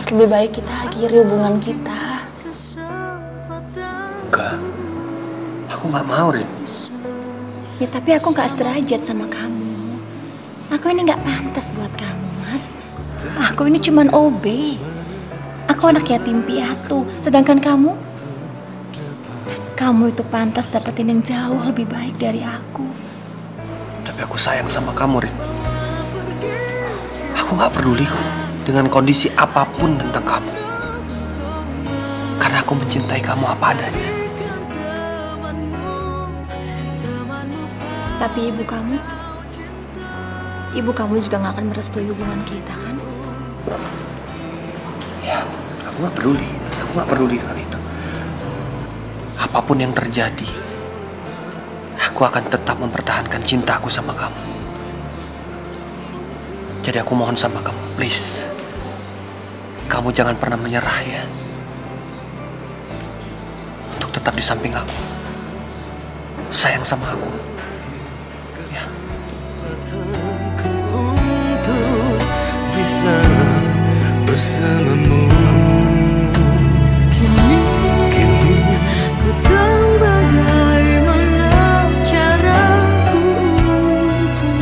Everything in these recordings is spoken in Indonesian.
Mas, lebih baik kita akhiri hubungan kita. Enggak. Aku nggak mau, Rin. Ya tapi aku nggak sederajat sama kamu. Aku ini nggak pantas buat kamu, Mas. Aku ini cuman OB. Aku anak yatim piatu. Sedangkan kamu itu pantas dapetin yang jauh lebih baik dari aku. Tapi aku sayang sama kamu, Rin. Aku nggak peduli kok dengan kondisi apapun tentang kamu. Karena aku mencintai kamu apa adanya. Tapi ibu kamu juga nggak akan merestui hubungan kita, kan? Ya, aku nggak peduli. Aku nggak peduli dengan itu. Apapun yang terjadi, aku akan tetap mempertahankan cintaku sama kamu. Jadi aku mohon sama kamu, please. Kamu jangan pernah menyerah ya. Untuk tetap di samping aku. Sayang sama aku. Ya. Untuk bisa bersamamu. Kini ku tahu bagaimana caraku untuk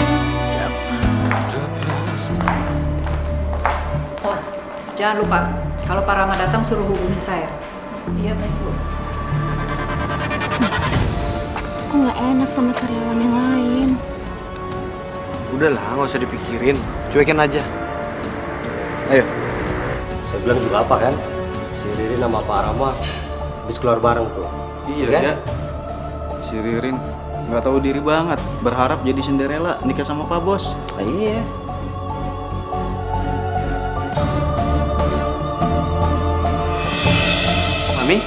Oh, jangan lupa, kalau Pak Rama datang suruh hubungi saya. Iya, baik, Bu. Mas, aku nggak enak sama karyawan yang lain. Udahlah, nggak usah dipikirin. Cuekin aja. Ayo. Saya bilang juga apa kan? Si Ririn sama Pak Rama habis keluar bareng tuh. Iya kan? ya. Si Ririn nggak tahu diri banget, berharap jadi Cinderella nikah sama Pak Bos. Iya. Mami?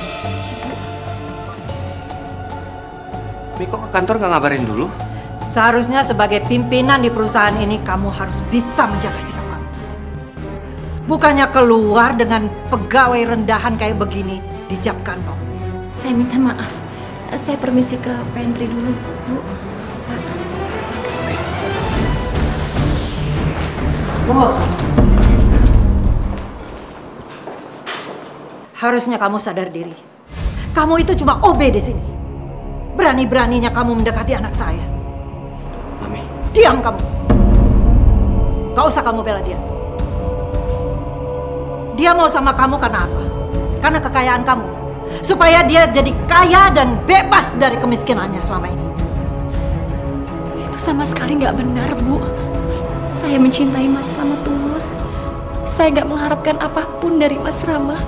Mami kok ke kantor nggak ngabarin dulu? Seharusnya sebagai pimpinan di perusahaan ini kamu harus bisa menjaga sikap kamu. Bukannya keluar dengan pegawai rendahan kayak begini di jam kantor. Saya minta maaf. Saya permisi ke pantry dulu, Bu. Pak. Tunggu. Harusnya kamu sadar diri. Kamu itu cuma OB di sini. Berani-beraninya kamu mendekati anak saya. Mami. Diam kamu. Gak usah kamu bela dia. Dia mau sama kamu karena apa? Karena kekayaan kamu. Supaya dia jadi kaya dan bebas dari kemiskinannya selama ini. Itu sama sekali nggak benar, Bu. Saya mencintai Mas Rama tulus. Saya nggak mengharapkan apapun dari Mas Rama.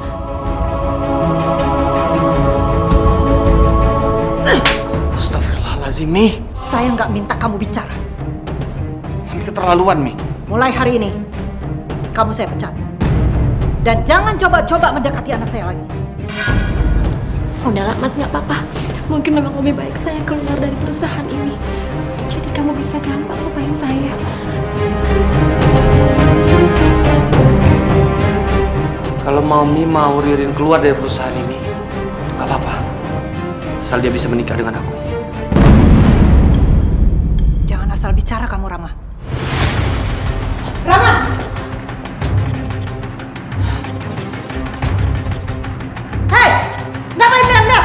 Astagfirullahaladzim, Mi. Saya nggak minta kamu bicara. Mami keterlaluan, Mi. Mulai hari ini, kamu saya pecat. Dan jangan coba-coba mendekati anak saya lagi. Udahlah, Mas, nggak apa-apa. Mungkin memang lebih baik saya keluar dari perusahaan ini. Jadi kamu bisa gampang lupain saya. Kalau Mami mau Ririn keluar dari perusahaan ini, nggak apa-apa. Asal dia bisa menikah dengan aku. Jangan asal bicara kamu, Rama. Rama! Hei! Ngapain diam-diam?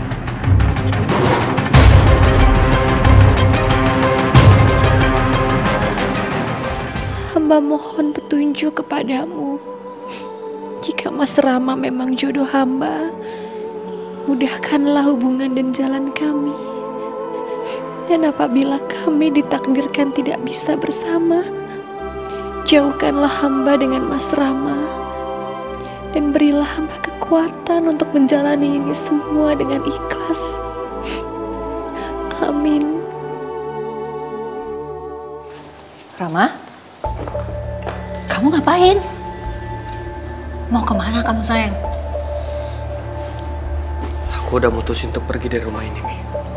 Hamba mohon petunjuk kepadamu. Jika Mas Rama memang jodoh hamba, mudahkanlah hubungan dan jalan kami. Dan apabila kami ditakdirkan tidak bisa bersama, jauhkanlah hamba dengan Mas Rama. Dan berilah hamba kekuatan untuk menjalani ini semua dengan ikhlas. Amin. Rama? Kamu ngapain? Mau kemana kamu, sayang? Aku udah mutusin untuk pergi dari rumah ini, Mi.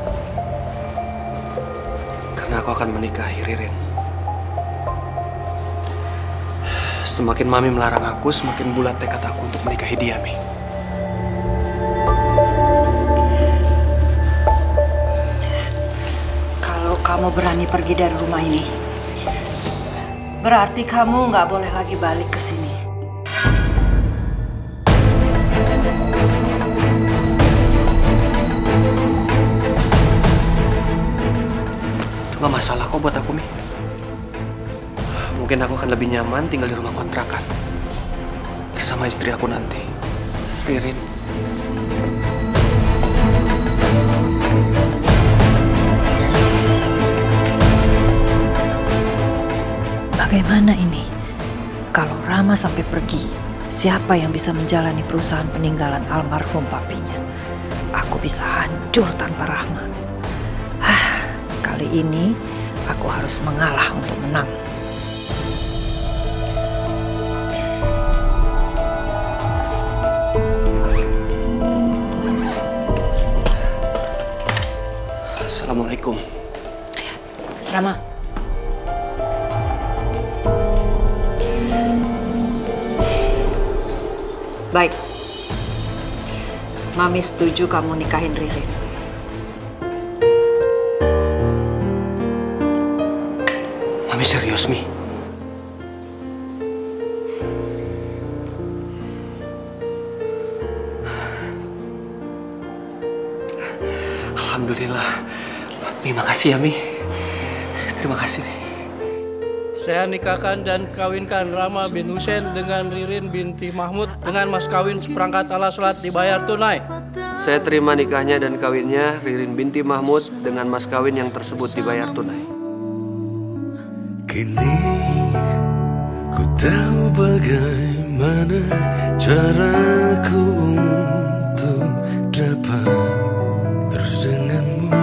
Karena aku akan menikahi Ririn. Semakin Mami melarang aku, semakin bulat tekad aku untuk menikahi dia, Mi. Kalau kamu berani pergi dari rumah ini, berarti kamu nggak boleh lagi balik ke sini. mungkin aku akan lebih nyaman tinggal di rumah kontrakan bersama istri aku nanti, Ririn. Bagaimana ini? Kalau Rama sampai pergi, siapa yang bisa menjalani perusahaan peninggalan almarhum papinya? Aku bisa hancur tanpa Rahma. Kali ini aku harus mengalah untuk menang. Assalamualaikum. Rama. Baik. Mami setuju kamu nikahin Ririn. Mami serius, Mi? Alhamdulillah. Mi, makasih ya, Mi. Terima kasih, Mi. Saya nikahkan dan kawinkan Rama bin Hussein dengan Ririn binti Mahmud dengan mas kawin seperangkat alat sholat dibayar tunai. Saya terima nikahnya dan kawinnya Ririn binti Mahmud dengan mas kawin yang tersebut dibayar tunai. Kini ku tahu bagaimana caraku untuk dapat terus denganmu.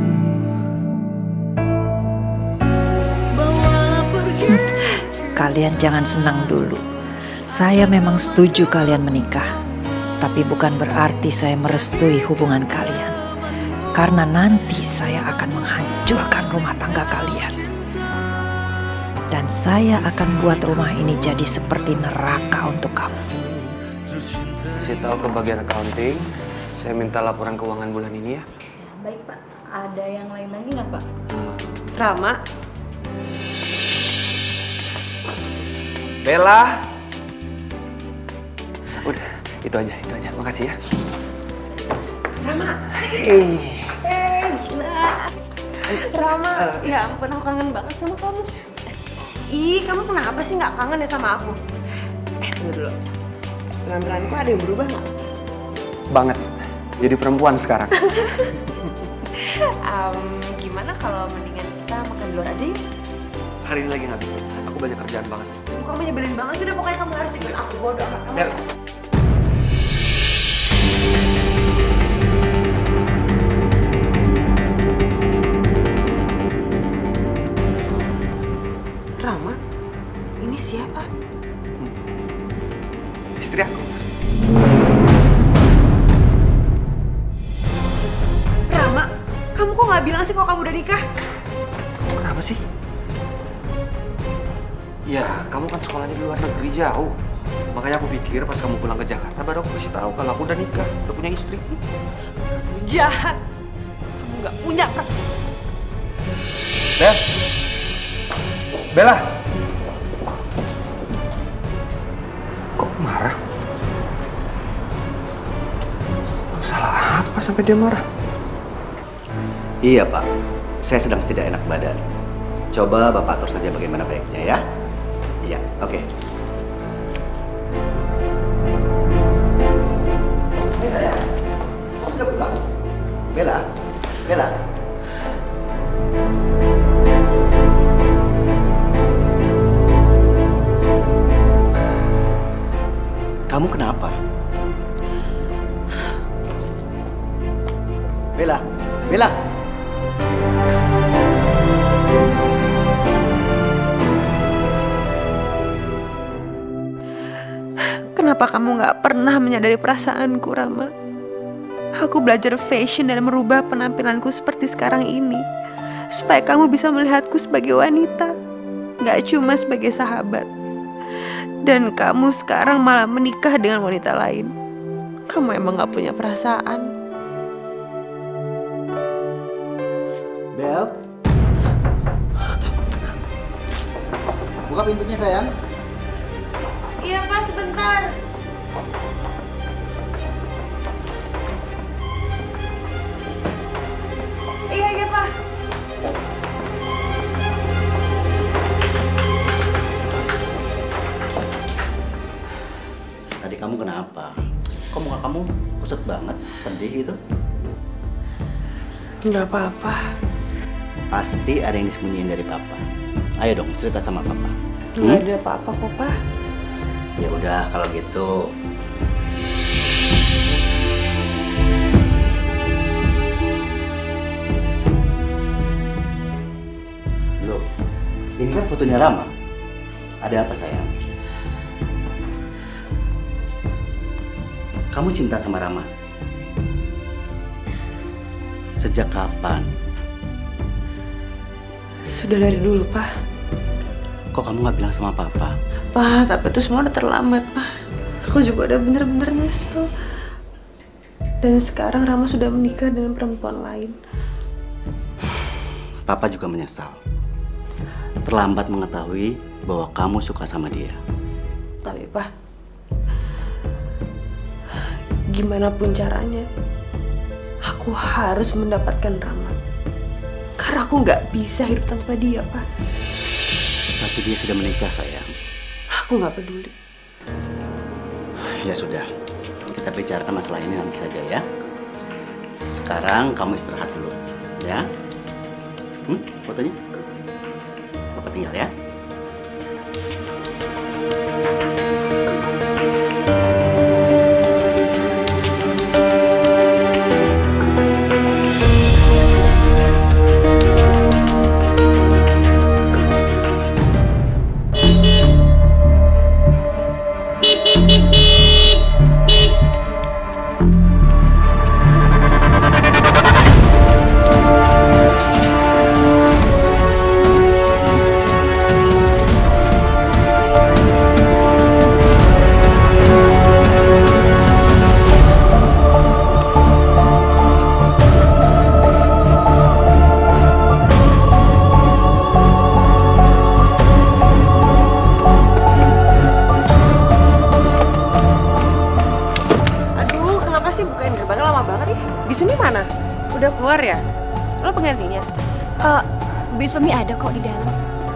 Kalian jangan senang dulu. Saya memang setuju kalian menikah. Tapi bukan berarti saya merestui hubungan kalian. Karena nanti saya akan menghancurkan rumah tangga kalian. Dan saya akan buat rumah ini jadi seperti neraka untuk kamu. Kasih tahu ke bagian accounting, saya minta laporan keuangan bulan ini ya. Baik, Pak. Ada yang lain lagi nggak, Pak? Rama, Bella. Udah, itu aja. Makasih ya. Rama. Gila. Rama, ya ampun aku kangen banget sama kamu. Ih, kamu kenapa sih nggak kangen ya sama aku? Tunggu dulu. Penampilanku ada yang berubah nggak? Banget. Jadi perempuan sekarang. Gimana kalau mendingan kita makan di luar aja ya? Hari ini lagi nggak bisa. Aku banyak kerjaan banget. Kamu nyebelin banget sih, udah pokoknya kamu harus ikut aku, bodoh amat kamu. Bella. Rama, ini siapa? Istri aku. Rama, kamu kok nggak bilang sih kalau kamu udah nikah? Kenapa sih? Ya, kamu kan sekolahnya di luar negeri jauh. Makanya aku pikir pas kamu pulang ke Jakarta baru aku kasih tahu kalau aku udah nikah, udah punya istri. Kamu jahat. Kamu nggak punya perasaan. Bella. Kok marah? Salah apa sampai dia marah? Iya, Pak. Saya sedang tidak enak badan. Coba Bapak atur saja bagaimana baiknya ya. Iya, oke. Ini saya. Kamu sudah pulang? Bella? Kamu kenapa? Bella. Kenapa kamu nggak pernah menyadari perasaanku, Rama? Aku belajar fashion dan merubah penampilanku seperti sekarang ini, supaya kamu bisa melihatku sebagai wanita, nggak cuma sebagai sahabat. Dan kamu sekarang malah menikah dengan wanita lain. Kamu emang nggak punya perasaan. Bel. Buka pintunya, sayang. Iya, Pak, sebentar. Iya, Pak. Kok muka kamu kusut banget, sedih gitu? Nggak apa-apa. Pasti ada yang disembunyiin dari papa. Ayo dong, cerita sama papa. Nggak ada apa-apa kok, Pak. Ya udah kalau gitu. Loh, ini kan fotonya Rama. Ada apa sayang? Kamu cinta sama Rama? Sejak kapan? Sudah dari dulu, Pak. Kok kamu nggak bilang sama papa? Pak, tapi itu semua udah terlambat, Pak. Aku juga udah bener-bener nyesel. Dan sekarang Rama sudah menikah dengan perempuan lain. Papa juga menyesal. Terlambat mengetahui bahwa kamu suka sama dia. Tapi, Pak, gimana pun caranya, aku harus mendapatkan Rama. Karena aku nggak bisa hidup tanpa dia, Pak. Tapi dia sudah menikah, sayang. Aku nggak peduli. Ya sudah, kita bicarakan masalah ini nanti saja ya. Sekarang kamu istirahat dulu, ya. Fotonya? Papa tinggal ya. Bisumi mana? Udah keluar ya? Lo penggantinya? Bisumi ada kok di dalam.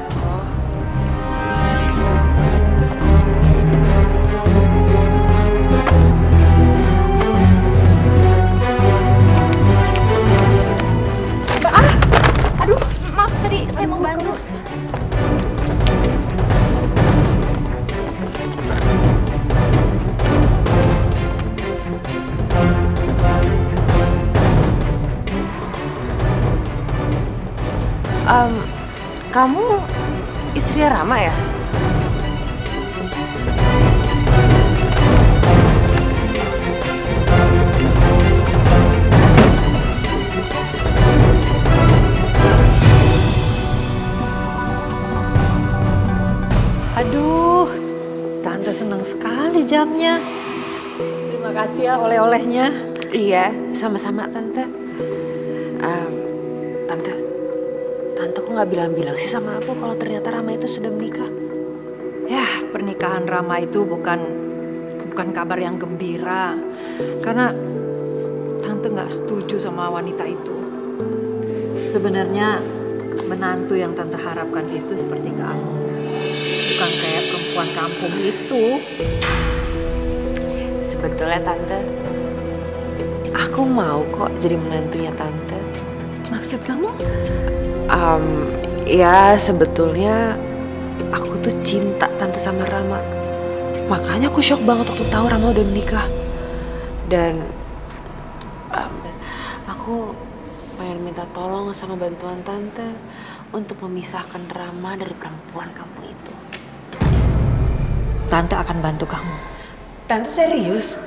Aduh, maaf tadi saya mau bantu. Kamu istri Rama ya? Aduh, Tante senang sekali jamnya. Terima kasih ya oleh-olehnya. Iya, sama-sama Tante. Tante kok nggak bilang-bilang sih sama aku kalau ternyata Rama itu sudah menikah? Ya, pernikahan Rama itu bukan kabar yang gembira. Karena Tante nggak setuju sama wanita itu. Sebenarnya menantu yang Tante harapkan itu seperti kamu. Bukan kayak perempuan kampung itu. Sebetulnya Tante, aku mau kok jadi menantunya Tante. Maksud kamu? Ya sebetulnya aku tuh cinta Tante sama Rama. Makanya aku shock banget waktu tahu Rama udah menikah. Dan aku pengen minta tolong sama bantuan Tante untuk memisahkan Rama dari perempuan kampung itu. Tante akan bantu kamu. Tante serius?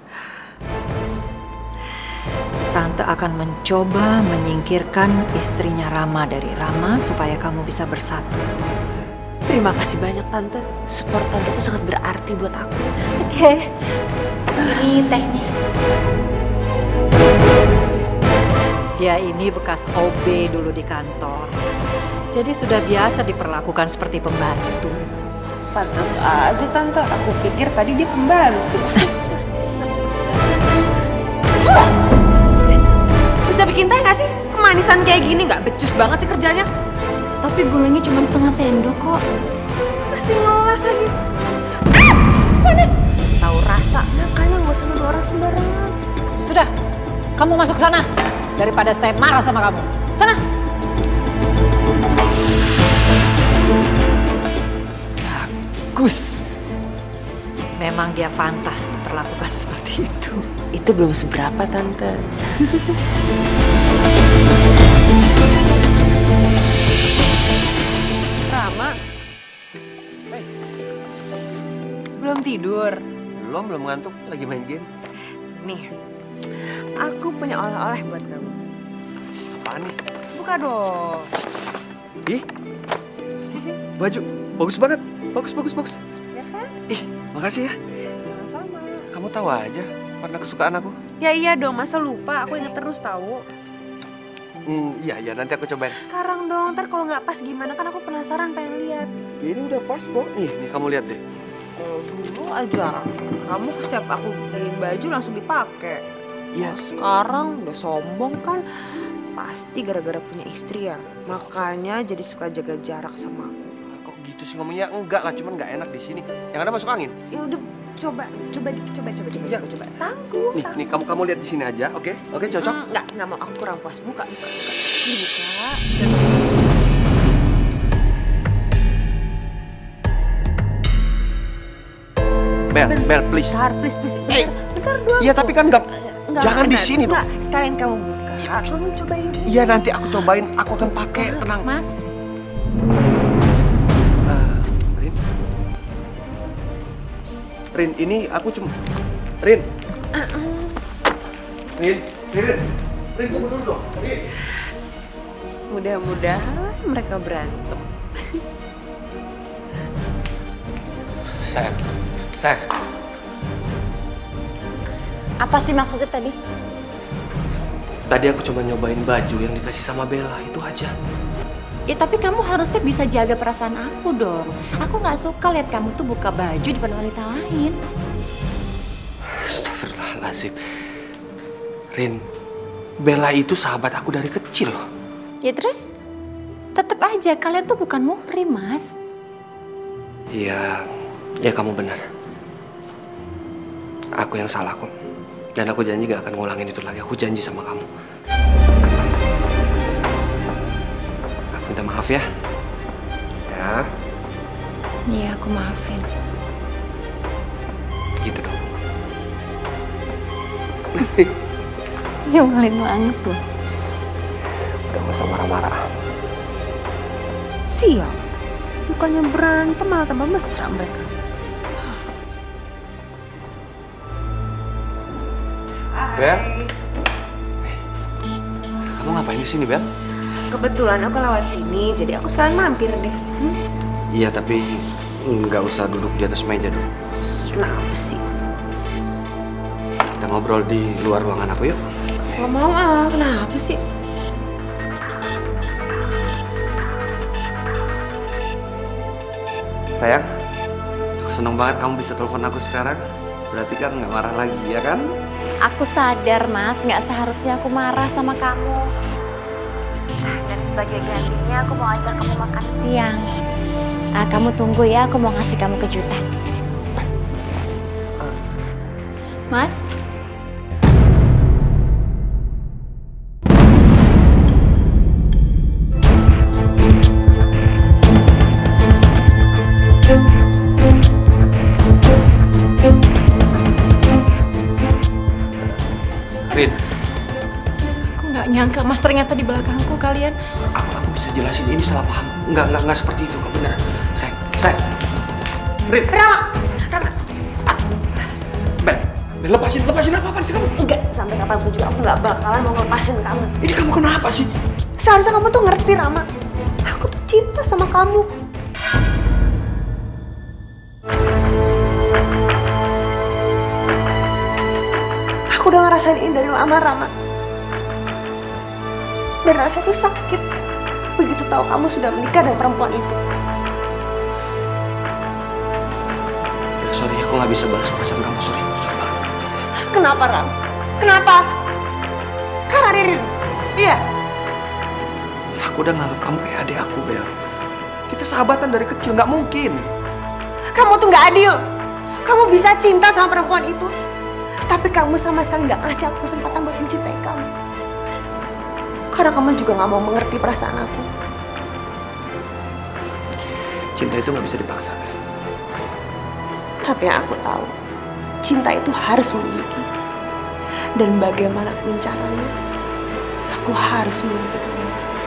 Tante akan mencoba menyingkirkan istrinya Rama dari Rama supaya kamu bisa bersatu. Terima kasih banyak Tante. Support Tante itu sangat berarti buat aku. Oke. Ini tehnya. Dia ini bekas OB dulu di kantor. Jadi sudah biasa diperlakukan seperti pembantu. Pantas aja Tante, aku pikir tadi dia pembantu. Bisa bikin teh nggak sih? Kemanisan kayak gini nggak becus banget sih kerjanya. Tapi gulanya cuma setengah sendok kok. Masih ngelas lagi. Panas. Tahu rasa, makanya nggak usah nuduh orang Udah, kamu masuk sana. Daripada saya marah sama kamu. Sana. Bagus. Memang dia pantas diperlakukan seperti itu. Itu belum seberapa, Tante. Rama. Hey. Belum tidur? Belum ngantuk, lagi main game. Nih, aku punya oleh-oleh buat kamu. Apaan nih? Buka dong. Ih, baju, bagus banget. Bagus. Ya kan? Ih, makasih ya. Sama-sama. Kamu tahu aja warna kesukaan aku. Ya iya dong, masa lupa? Aku inget terus tahu. Iya, nanti aku cobain. Sekarang dong, ntar kalau nggak pas gimana, kan aku penasaran pengen lihat. Ini udah pas kok. Nih kamu lihat deh. Kalau dulu aja, kamu setiap aku beliin baju langsung dipakai. Ya sekarang udah sombong kan, pasti gara-gara punya istri ya. Makanya jadi suka jaga jarak sama aku. Kok gitu sih ngomongnya? Enggak lah, cuman nggak enak di sini. Yang ada masuk angin. Ya udah, coba. Ya. Tangguh. Nih kamu lihat di sini aja, oke? Oke, cocok? Nggak mau, aku kurang puas. Buka. Dibuka. Bel, please. Please. Hey. Bentar doang. Iya, tapi kan nggak. Jangan di sini dong. Sekalian kamu buka. Kamu cobain. Iya, nanti aku cobain. Aku akan pakai, tenang. Mas, Rin, ini aku cuma... Rin, tunggu dulu dong. Rin. Mudah-mudahan mereka berantem. Sayang. apa sih maksudnya tadi? Tadi aku cuma nyobain baju yang dikasih sama Bella, itu aja. Ya tapi kamu harusnya bisa jaga perasaan aku dong. Aku nggak suka lihat kamu tuh buka baju di depan wanita lain. Astagfirullahaladzim. Rin, Bella itu sahabat aku dari kecil loh. Ya terus? Tetep aja kalian tuh bukan muhrim, Mas. Iya, ya kamu benar. Aku yang salah kok. Dan aku janji gak akan ngulangin itu lagi. Aku janji sama kamu. Aku minta maaf ya. Ya. Iya, aku maafin. Gitu dong. Nyebelin banget loh. Udah gak usah marah-marah. Sial, bukannya berantem malah tambah mesra mereka. Bel, kamu ngapain di sini, Bel? Kebetulan aku lewat sini, jadi aku sekalian mampir deh. Iya, tapi nggak usah duduk di atas meja dong. Kenapa sih? Kita ngobrol di luar ruangan aku yuk. Gak mau ah, kenapa sih? Sayang, aku seneng banget kamu bisa telepon aku sekarang. Berarti kan nggak marah lagi, ya kan? Aku sadar, Mas, nggak seharusnya aku marah sama kamu. Dan sebagai gantinya aku mau ajak kamu makan siang. Kamu tunggu ya, aku mau ngasih kamu kejutan. Mas? Rin, Aku nggak nyangka, Mas, ternyata di belakangku kalian. aku bisa jelasin ini salah paham. Nggak seperti itu kok, bener. Sayang. Rin. Rama. Bel, lepasin apa-apaan sih kamu? Enggak, sampai kapanpun juga aku nggak bakalan mau ngelepasin kamu. Ini kamu kenapa sih? Seharusnya kamu tuh ngerti, Rama. Aku tuh cinta sama kamu. Aku udah ngerasain ini dari lama, Rama. Dan rasanya tuh sakit begitu tahu kamu sudah menikah dengan perempuan itu. Ya, sorry, aku nggak bisa balas perasaan kamu. Sorry banget. Kenapa, Ram? Kenapa? Karena Ririn. Iya. Aku udah nganggap kamu kayak adik aku, Bel. Kita sahabatan dari kecil, nggak mungkin. Kamu tuh nggak adil. Kamu bisa cinta sama perempuan itu, Tapi kamu sama sekali nggak ngasih aku kesempatan buat mencintai kamu. Karena kamu juga nggak mau mengerti perasaan aku. Cinta itu nggak bisa dipaksa, Bel. Tapi yang aku tahu, cinta itu harus memiliki. Dan bagaimanapun caranya, aku harus memiliki kamu.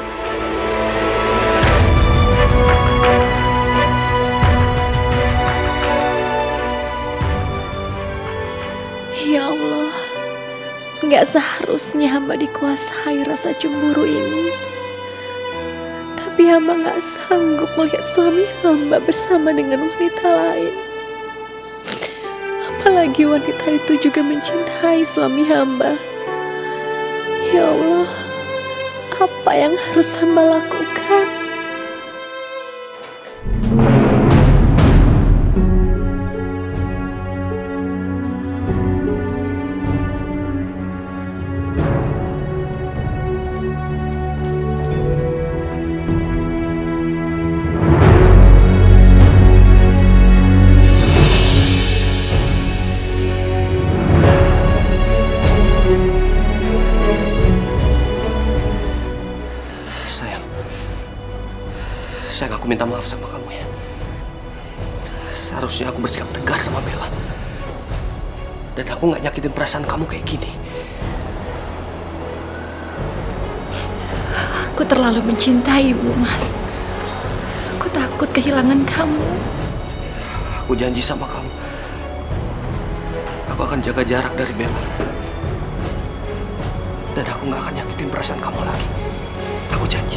Ya Allah, nggak seharusnya hamba dikuasai rasa cemburu ini. Tapi hamba nggak sanggup melihat suami hamba bersama dengan wanita lain. Apalagi wanita itu juga mencintai suami hamba. Ya Allah, apa yang harus hamba lakukan? Sayang, aku minta maaf sama kamu ya. Seharusnya aku bersikap tegas sama Bella. Dan aku nggak nyakitin perasaan kamu kayak gini. Aku terlalu mencintaimu, Mas. Aku takut kehilangan kamu. Aku janji sama kamu, aku akan jaga jarak dari Bella. Dan aku nggak akan nyakitin perasaan kamu lagi. Aku janji.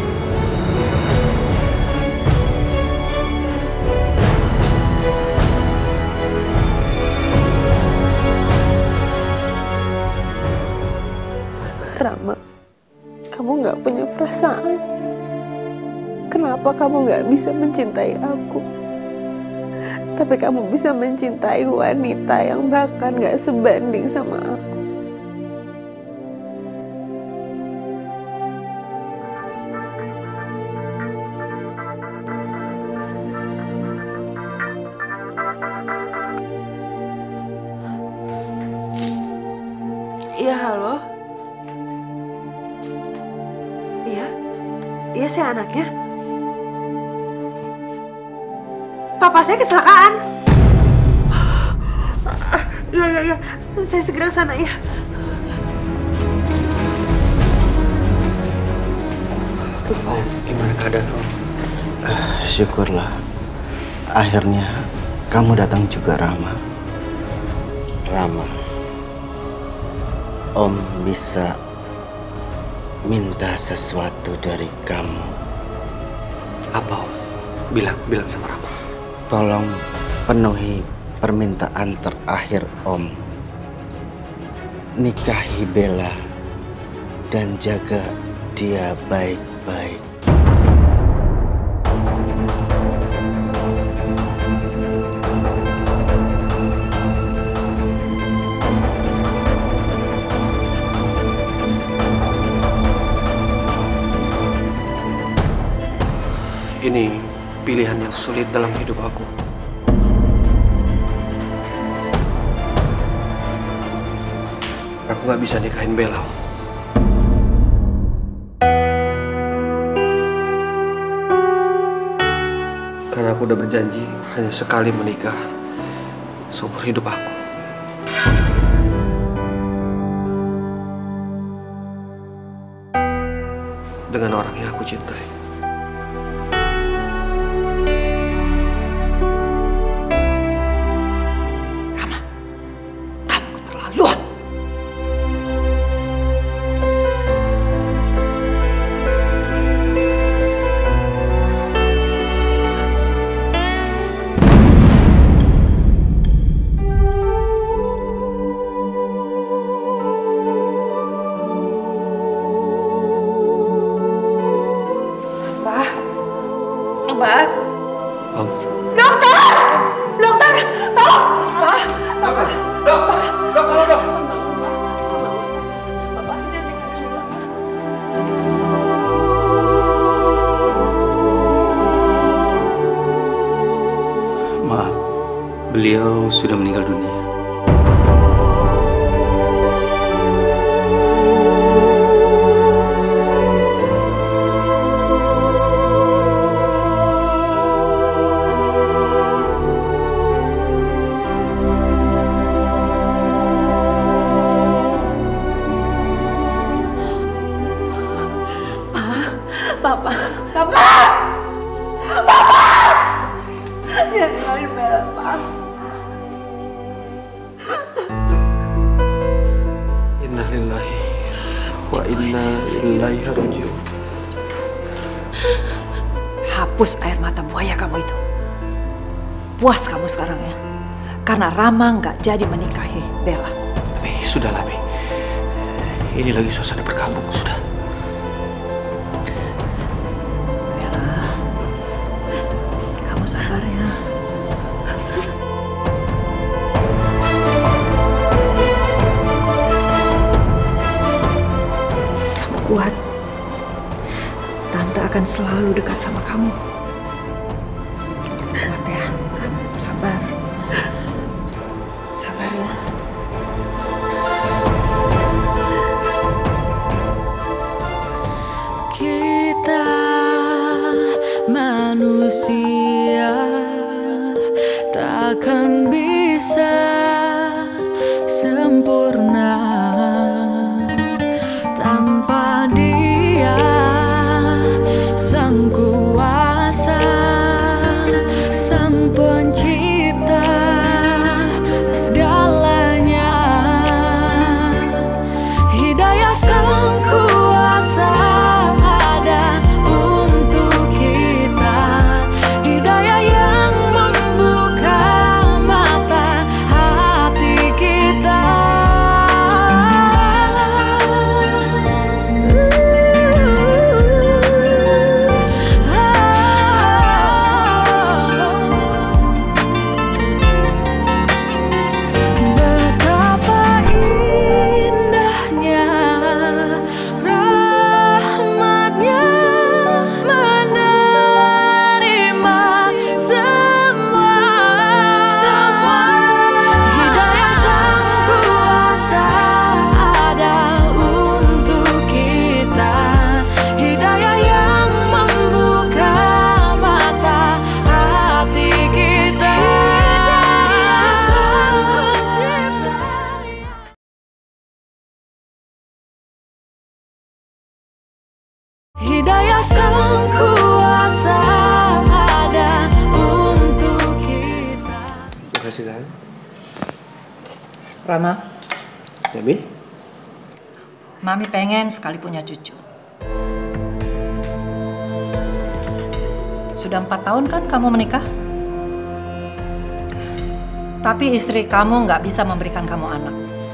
Rama, kamu nggak punya perasaan. Kenapa kamu nggak bisa mencintai aku? Tapi kamu bisa mencintai wanita yang bahkan nggak sebanding sama aku. Iya, halo. Iya, saya anaknya. Papa saya kecelakaan. Iya. Saya segera sana ya. Om, gimana keadaan Om? Syukurlah. Akhirnya kamu datang juga, Rama. Rama, Om bisa minta sesuatu dari kamu. Apa Om? Bilang sama Rama. Tolong penuhi permintaan terakhir Om. Nikahi Bella dan jaga dia baik-baik. Ini pilihan yang sulit dalam hidup aku. Aku nggak bisa nikahin Bella. Karena aku udah berjanji hanya sekali menikah seumur hidup aku. Dengan orang yang aku cintai. Mbak. Om. Dokter! Dokter! Tolong! Pak! Dokter! Dokter! Dokter! Maaf, beliau sudah meninggal dunia. Papa. Jangan tinggalin Bella, Pak. Inna lillahi wa inna ilaihi raji'un. Hapus air mata buaya kamu itu. Puas kamu sekarang ya. Karena Rama nggak jadi menikahi Bella. Mi, sudahlah Mi. Ini lagi suasana berkabung, sudah. Bella, kamu sabar ya. Kamu kuat. Tante akan selalu dekat sama kamu. Kuat ya. Sabar. Sabar ya. Kita manusia takkan bisa sempurna tanpa Dia, Sang Kuasa, Sang Pencipta segalanya. Hidayah Sang Kuasa ada untuk kita, hidayah yang membuka mata hati kita. Betapa indahnya rahmatnya menerima semua. Hidayah Sang Kuasa ada untuk kita, hidayah yang membuka mata hati kita. Hidayah Sang Kuasa ada untuk kita. Terima kasih, sayang. Rama, Ya, Mi? Mami pengen sekali punya cucu. Sudah 4 tahun kan kamu menikah? Tapi istri kamu nggak bisa memberikan kamu anak.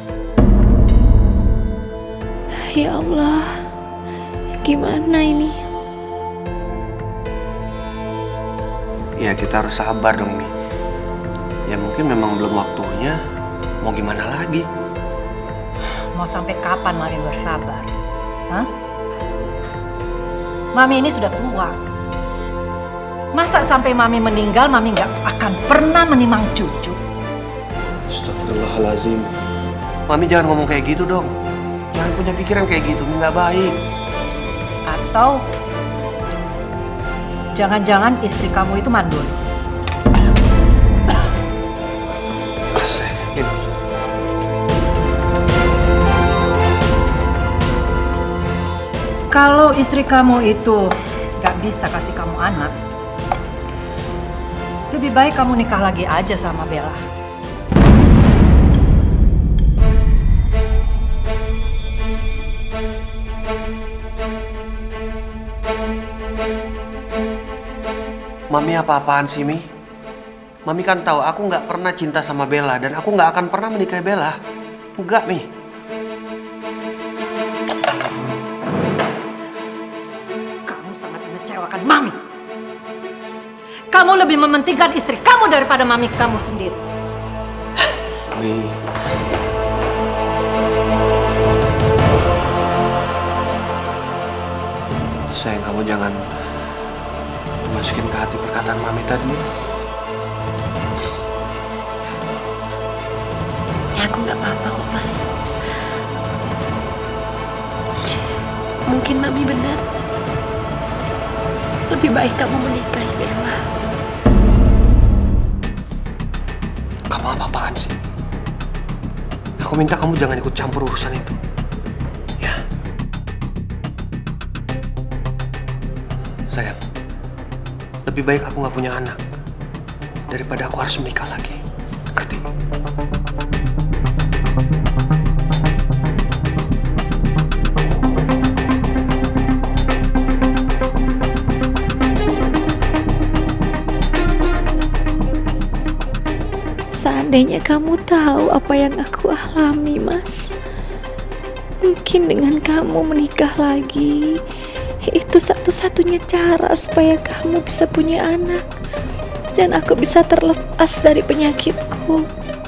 Ya Allah, gimana ini? Ya, kita harus sabar dong, Mi. Ya, mungkin memang belum waktunya. Mau gimana lagi? Mau sampai kapan Mami bersabar? Hah? Mami ini sudah tua. Masa sampai Mami meninggal, Mami nggak akan pernah menimang cucu? Astagfirullahaladzim. Mami jangan ngomong kayak gitu dong. Jangan punya pikiran kayak gitu, Mi, nggak baik. Atau jangan-jangan istri kamu itu mandul? Kalau istri kamu itu gak bisa kasih kamu anak, lebih baik kamu nikah lagi aja sama Bella. Mami apa-apaan sih, Mi? Mami kan tahu aku nggak pernah cinta sama Bella dan aku nggak akan pernah menikahi Bella. Enggak, Mi. Kamu sangat mengecewakan Mami. Kamu lebih mementingkan istri kamu daripada Mami kamu sendiri. Mi. Sayang, kamu jangan masukin ke hati perkataan Mami tadi. Ya, aku nggak apa-apa kok, Mas. Mungkin Mami benar. Lebih baik kamu menikahi Bella. Kamu apa-apaan sih? Aku minta kamu jangan ikut campur urusan itu. Ya. Sayang, lebih baik aku nggak punya anak daripada aku harus menikah lagi. Ngerti? Seandainya kamu tahu apa yang aku alami, Mas. Mungkin dengan kamu menikah lagi, itu satu-satunya cara supaya kamu bisa punya anak. Dan aku bisa terlepas dari penyakitku.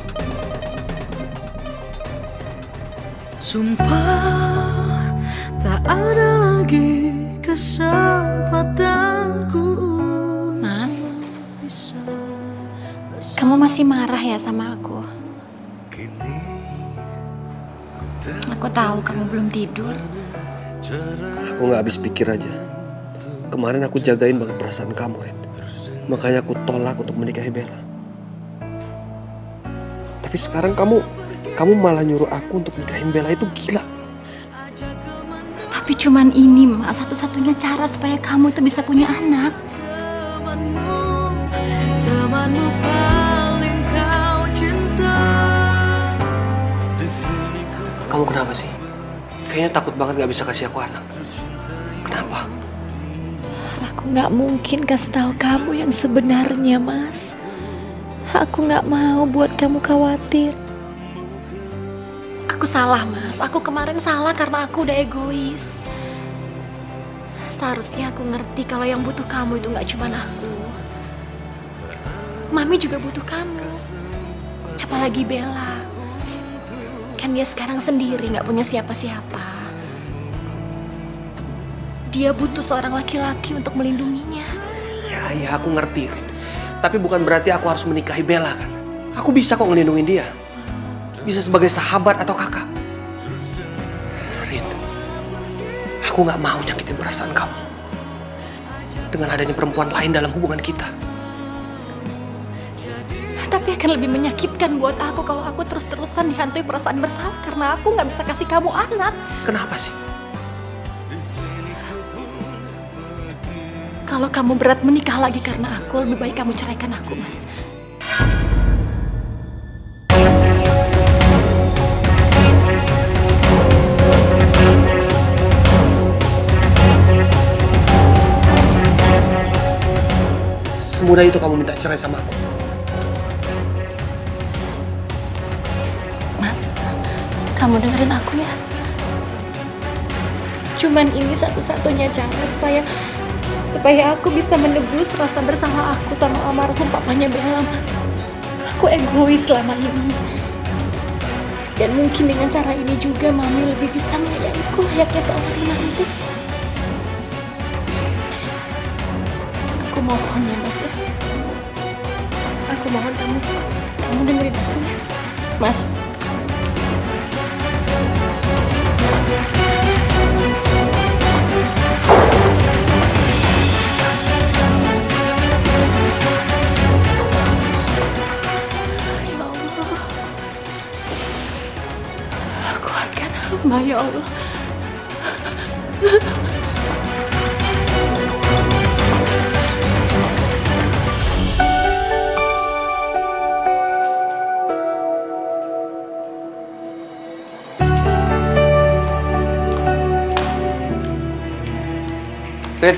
Sumpah tak ada lagi kesempatanku. Mas, kamu masih marah ya sama aku? Aku tahu kamu belum tidur. Aku nggak habis pikir aja. Kemarin aku jagain banget perasaan kamu, Rin. Makanya aku tolak untuk menikahi Bella. Tapi sekarang kamu malah nyuruh aku untuk nikahin Bella, itu gila. Tapi cuman ini, Mas, satu-satunya cara supaya kamu itu bisa punya anak. Temanmu paling kau cinta. Kamu kenapa sih? Kayaknya takut banget gak bisa kasih aku anak. Kenapa? Aku gak mungkin kasih tahu kamu yang sebenarnya, Mas. Aku gak mau buat kamu khawatir. Aku salah, Mas. Aku kemarin salah karena aku udah egois. Seharusnya aku ngerti kalau yang butuh kamu itu gak cuma aku. Mami juga butuh kamu. Apalagi Bella. Kan dia sekarang sendiri, gak punya siapa-siapa. Dia butuh seorang laki-laki untuk melindunginya. Ya aku ngerti, Rin. Tapi bukan berarti aku harus menikahi Bella kan. Aku bisa kok ngelindungin dia. Bisa sebagai sahabat atau kakak. Rin, aku gak mau nyakitin perasaan kamu dengan adanya perempuan lain dalam hubungan kita. Tapi akan lebih menyakitkan buat aku kalau aku terus-terusan dihantui perasaan bersalah karena aku gak bisa kasih kamu anak. Kenapa sih? Kalau kamu berat menikah lagi karena aku, lebih baik kamu ceraikan aku, Mas. Semudah itu kamu minta cerai sama aku? Mas, kamu dengerin aku ya. Cuman ini satu-satunya cara supaya aku bisa menebus rasa bersalah aku sama almarhum papanya Bella, Mas. Aku egois selama ini. Dan mungkin dengan cara ini juga Mami lebih bisa menyayangiku layaknya seorang menantu. Aku mohon ya, Mas ya. Aku mohon kamu dengerin aku ya, Mas. Ya Allah. Rin.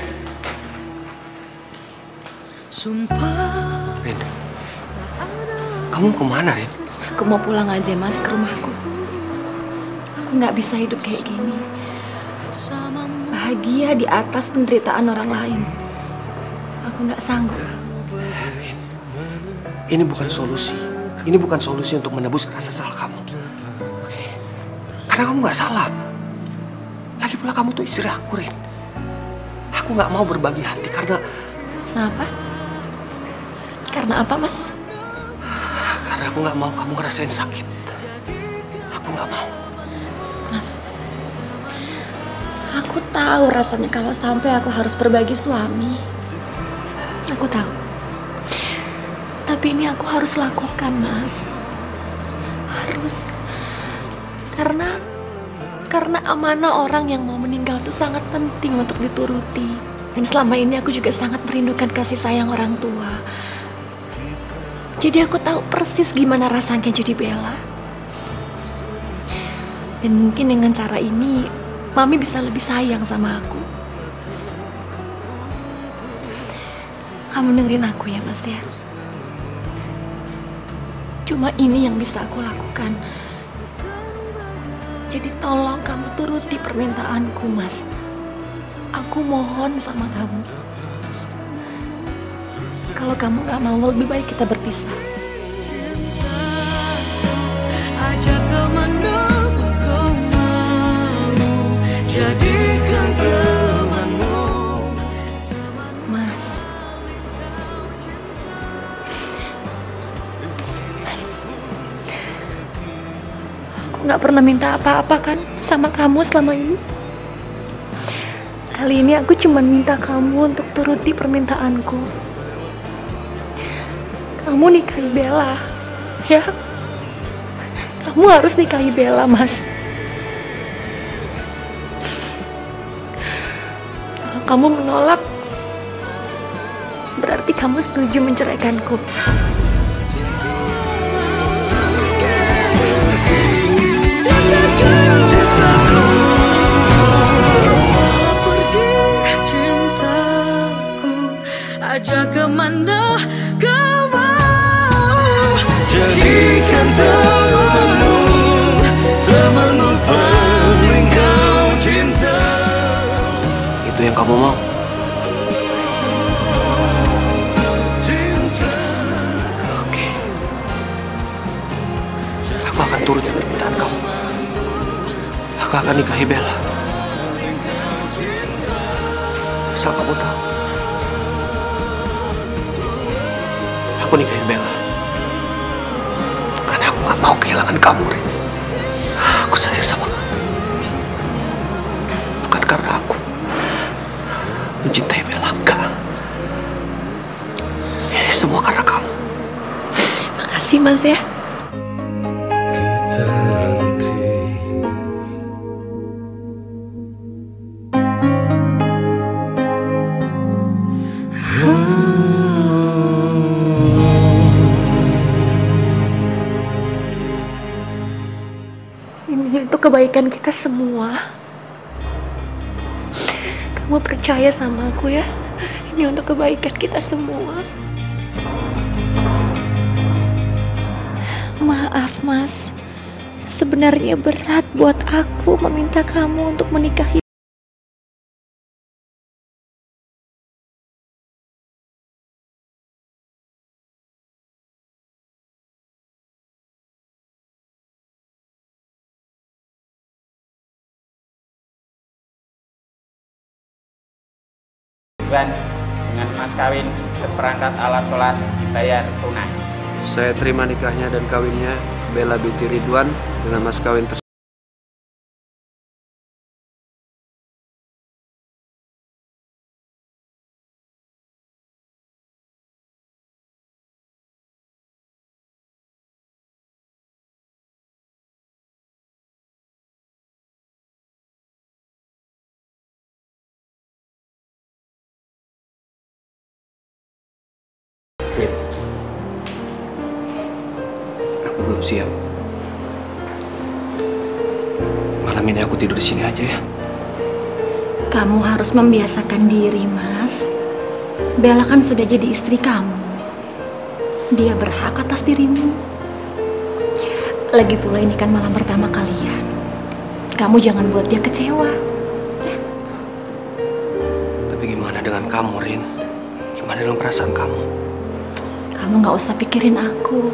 Rin, kamu kemana, Rin? Aku mau pulang aja, Mas, ke rumahku. Aku nggak bisa hidup kayak gini. Bahagia di atas penderitaan orang lain. Aku nggak sanggup. Ini bukan solusi. Ini bukan solusi untuk menebus rasa salah kamu. Oke. Karena kamu nggak salah. Lagi pula kamu tuh istri aku, Rin. Aku nggak mau berbagi hati karena... Kenapa? Karena apa, Mas? Karena aku nggak mau kamu ngerasain sakit. Aku nggak mau. Mas, aku tahu rasanya kalau sampai aku harus berbagi suami. Aku tahu. Tapi ini aku harus lakukan, Mas. Harus. Karena amanah orang yang mau meninggal itu sangat penting untuk dituruti. Dan selama ini aku juga sangat merindukan kasih sayang orang tua. Jadi aku tahu persis gimana rasanya jadi Bella. Dan mungkin dengan cara ini, Mami bisa lebih sayang sama aku. Kamu dengerin aku ya, Mas ya. Cuma ini yang bisa aku lakukan. Jadi tolong kamu turuti permintaanku, Mas. Aku mohon sama kamu. Kalau kamu gak mau, lebih baik kita berpisah. Ajak kemana kau mau, jadikan temanmu. Mas, aku gak pernah minta apa-apa kan sama kamu selama ini. Kali ini aku cuma minta kamu untuk turuti permintaanku. Kamu nikahi Bella, ya? Kamu harus nikahi Bella, Mas. Kalau kamu menolak, berarti kamu setuju menceraikanku. Ajak kemana kau mau, jadikan temanmu, temanmu paling kau cinta. Itu yang kamu mau? Oke. Aku akan turutin permintaan kamu. Aku akan nikahi Bella. Asal kamu tahu, aku nikahin Bella karena aku gak mau kehilangan kamu, Rin. Aku sayang sama kamu, bukan karena aku mencintai Bella, enggak. Ini semua karena kamu. Makasih, Mas ya. Kita nanti Ini untuk kebaikan kita semua. Kamu percaya sama aku ya? Ini untuk kebaikan kita semua. Maaf, Mas. Sebenarnya berat buat aku meminta kamu untuk menikahi. Tuan, dengan mas kawin seperangkat alat sholat dibayar tunai. Saya terima nikahnya dan kawinnya Bella binti Ridwan dengan mas kawin tersebut. Aku belum siap. Malam ini aku tidur di sini aja ya. Kamu harus membiasakan diri, Mas. Bella kan sudah jadi istri kamu. Dia berhak atas dirimu. Lagi pula ini kan malam pertama kalian. Kamu jangan buat dia kecewa. Tapi gimana dengan kamu, Rin? Gimana dengan perasaan kamu? Kamu gak usah pikirin aku.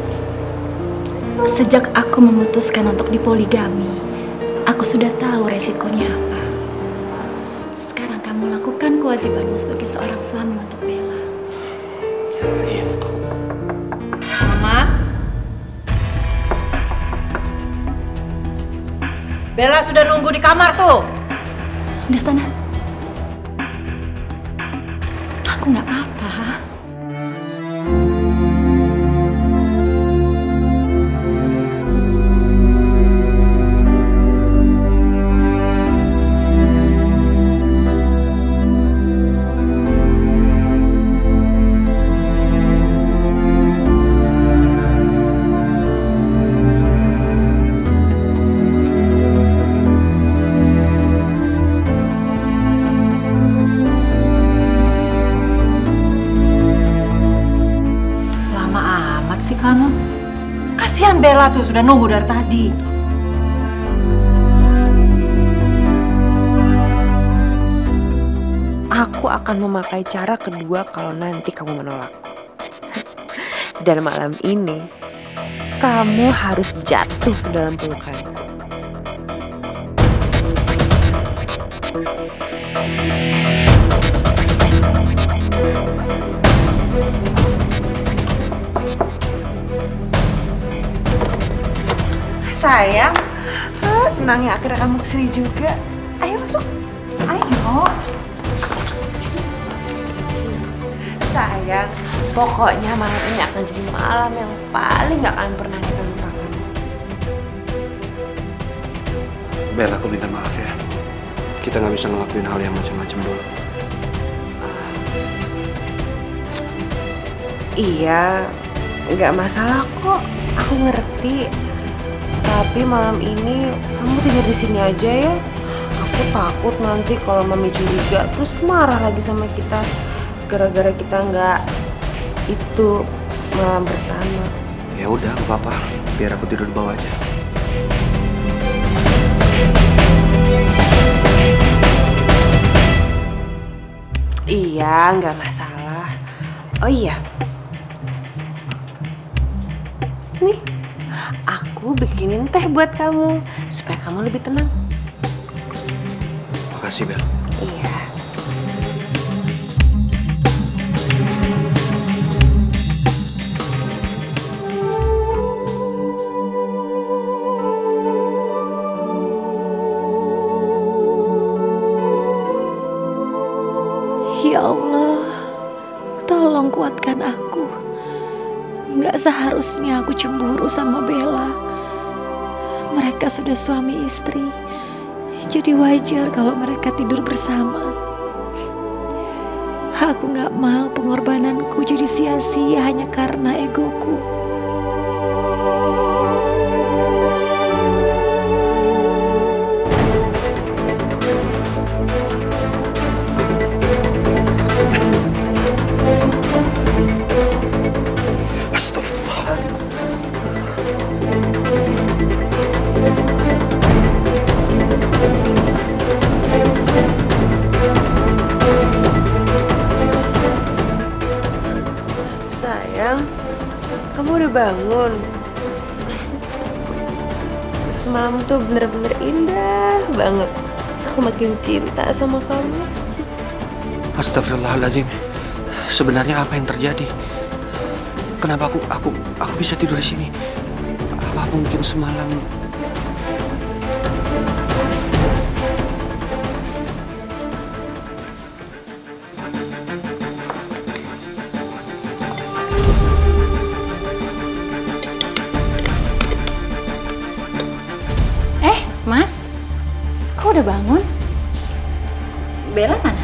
Sejak aku memutuskan untuk dipoligami, aku sudah tahu resikonya apa. Sekarang kamu lakukan kewajibanmu sebagai seorang suami untuk Bella. Rin. Mama? Bella sudah nunggu di kamar tuh. Udah sana. Aku gak apa-apa. Bella tuh sudah nunggu dari tadi. Aku akan memakai cara kedua kalau nanti kamu menolakku. Dan malam ini, kamu harus jatuh ke dalam pelukanku. Sayang, senang ya akhirnya kamu kesini juga. Ayo masuk, ayo. Sayang, pokoknya malam ini akan jadi malam yang paling gak akan pernah kita lupakan. Bella, aku minta maaf ya. Kita nggak bisa ngelakuin hal yang macam-macam dulu. Iya, nggak masalah kok. Aku ngerti. Tapi malam ini kamu tidur di sini aja ya. Aku takut nanti kalau Mami curiga terus marah lagi sama kita gara-gara kita nggak itu malam pertama. Ya udah, nggak apa-apa. Biar aku tidur di bawah aja. Iya, nggak masalah. Oh iya, nih aku bikinin teh buat kamu supaya kamu lebih tenang. Makasih, Bel. Iya. Ya Allah, tolong kuatkan aku. Nggak seharusnya aku cemburu sama Bella. Mereka sudah suami istri, jadi wajar kalau mereka tidur bersama. Aku nggak mau pengorbananku jadi sia-sia hanya karena egoku. Sayang, kamu udah bangun. Semalam tuh bener-bener indah banget. Aku makin cinta sama kamu. Astagfirullahaladzim. Sebenarnya apa yang terjadi? Kenapa aku bisa tidur di sini? Apa mungkin semalam? Mas, kok udah bangun? Bella mana?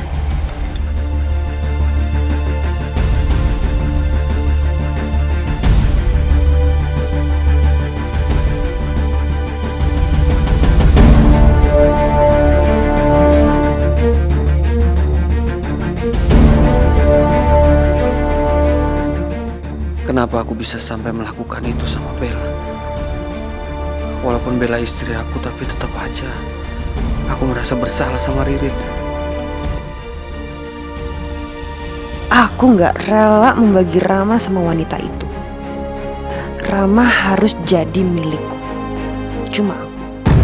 Kenapa aku bisa sampai melakukan itu sama Bella? Walaupun Bella istri aku, tapi tetap aja aku merasa bersalah sama Ririn. Aku nggak rela membagi Rama sama wanita itu. Rama harus jadi milikku. Cuma aku.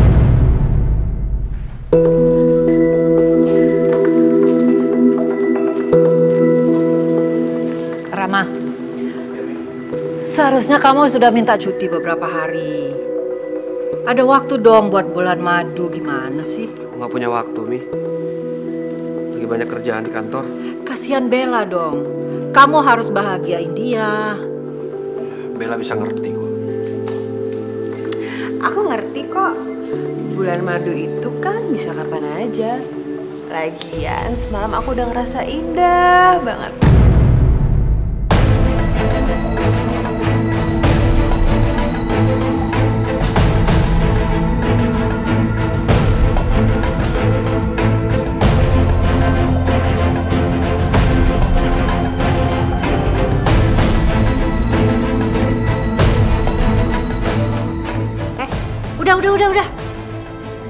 Rama, seharusnya kamu sudah minta cuti beberapa hari. Ada waktu dong buat bulan madu, gimana sih? Aku nggak punya waktu, Mi. Lagi banyak kerjaan di kantor. Kasihan Bella dong. Kamu harus bahagiain dia. Bella bisa ngerti kok. Aku ngerti kok. Bulan madu itu kan bisa kapan aja. Lagian semalam aku udah ngerasa indah banget.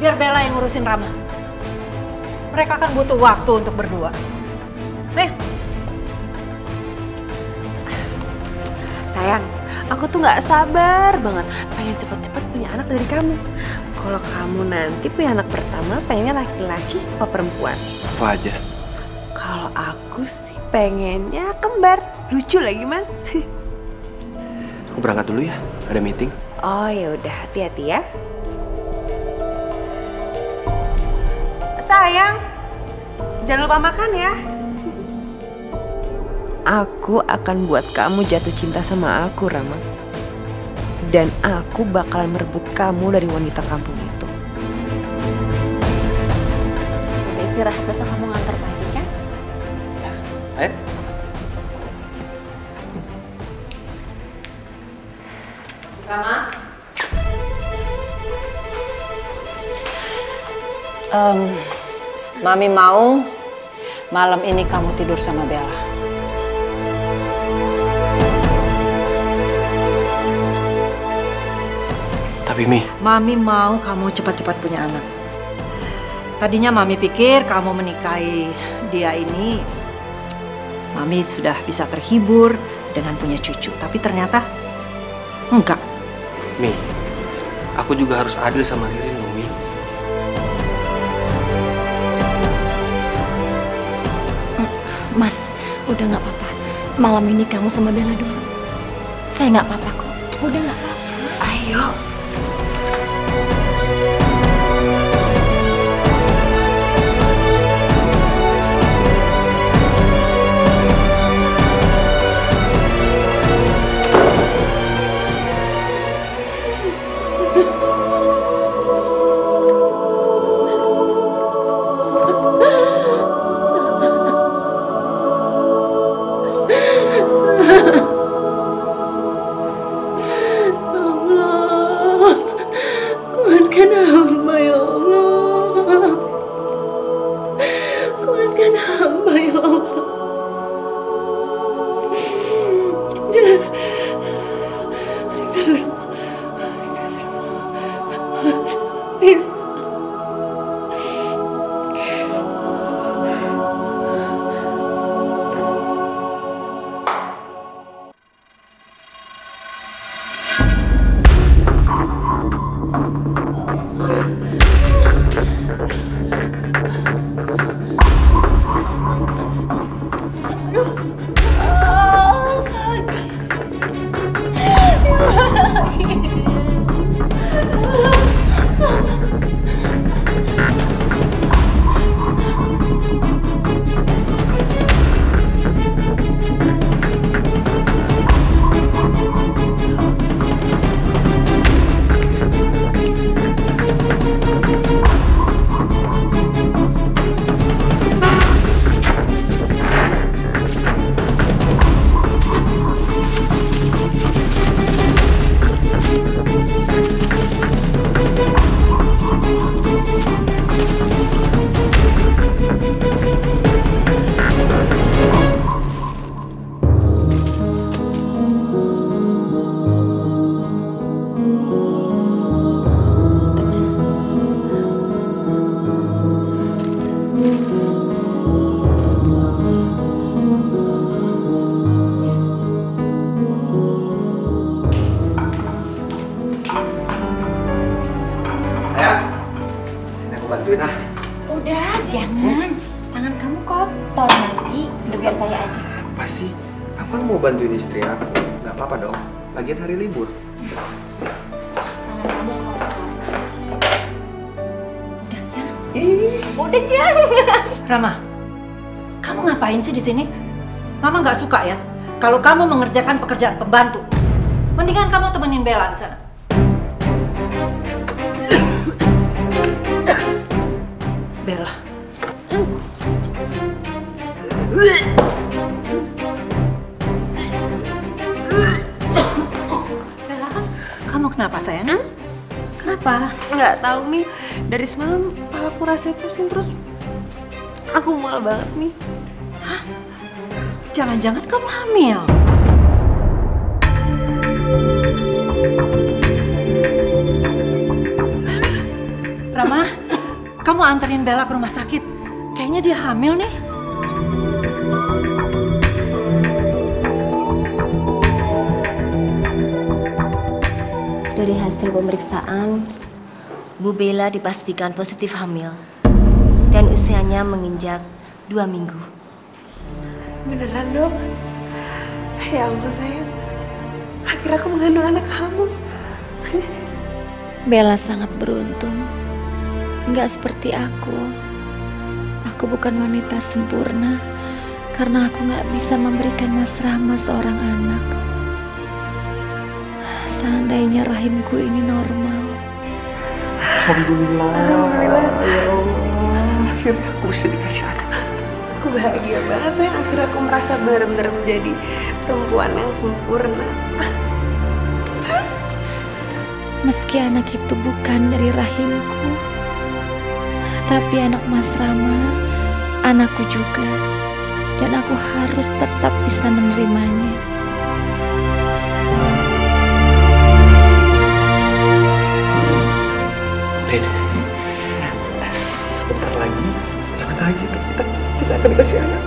biar Bella yang ngurusin Rama. Mereka kan butuh waktu untuk berdua. Ayo. Sayang, aku tuh nggak sabar banget pengen cepet-cepet punya anak dari kamu. Kalau kamu nanti punya anak pertama, pengennya laki-laki apa perempuan? Apa aja? Kalau aku sih pengennya kembar. Lucu lagi, Mas. Aku berangkat dulu ya, ada meeting. Oh ya udah, hati-hati ya. Sayang, jangan lupa makan ya. Aku akan buat kamu jatuh cinta sama aku, Rama. Dan aku bakalan merebut kamu dari wanita kampung itu. Udah istirahat, besok kamu nganter pagi kan? Ya, ayo. Rama? Mami mau malam ini kamu tidur sama Bella. Tapi Mi, Mami mau kamu cepat-cepat punya anak. Tadinya Mami pikir kamu menikahi dia ini, Mami sudah bisa terhibur dengan punya cucu. Tapi ternyata enggak. Mi, aku juga harus adil sama Ririn, Mi. Mas, udah nggak apa-apa. Malam ini kamu sama Bella dulu. Saya nggak apa-apa kok. Udah nggak apa-apa. Ayo. Udah, jangan. Tangan kamu kotor nanti. Udah biar saya aja. Apa sih? Aku kan mau bantuin istri aku. Gak apa-apa dong. Lagian hari libur. Tangan kamu kotor. Udah, jangan. Udah, jangan. Rama, kamu ngapain sih di sini? Mama nggak suka ya kalau kamu mengerjakan pekerjaan pembantu. Mendingan kamu temenin Bella di sana. Bella. Bella, kamu kenapa sayang? Kenapa? Nggak tahu nih. Dari semalam kepalaku rasanya pusing terus. Aku mual banget nih. Hah? Jangan-jangan kamu hamil? Rama, kamu anterin Bella ke rumah sakit. Kayaknya dia hamil nih. Dari hasil pemeriksaan, Bu Bella dipastikan positif hamil dan usianya menginjak 2 minggu. Beneran dok? Ya ampun sayang, akhirnya aku mengandung anak kamu. Bella sangat beruntung. Nggak seperti aku. Aku bukan wanita sempurna karena aku nggak bisa memberikan Mas Rama seorang anak. Seandainya rahimku ini normal. Alhamdulillah. Alhamdulillah. Ya Allah, akhirnya aku bisa dikasih anak. Aku bahagia banget sayang, akhirnya aku merasa benar-benar menjadi perempuan yang sempurna. Meski anak itu bukan dari rahimku, tapi anak Mas Rama, anakku juga. Dan aku harus tetap bisa menerimanya. Sebentar lagi kita akan dikasih anak.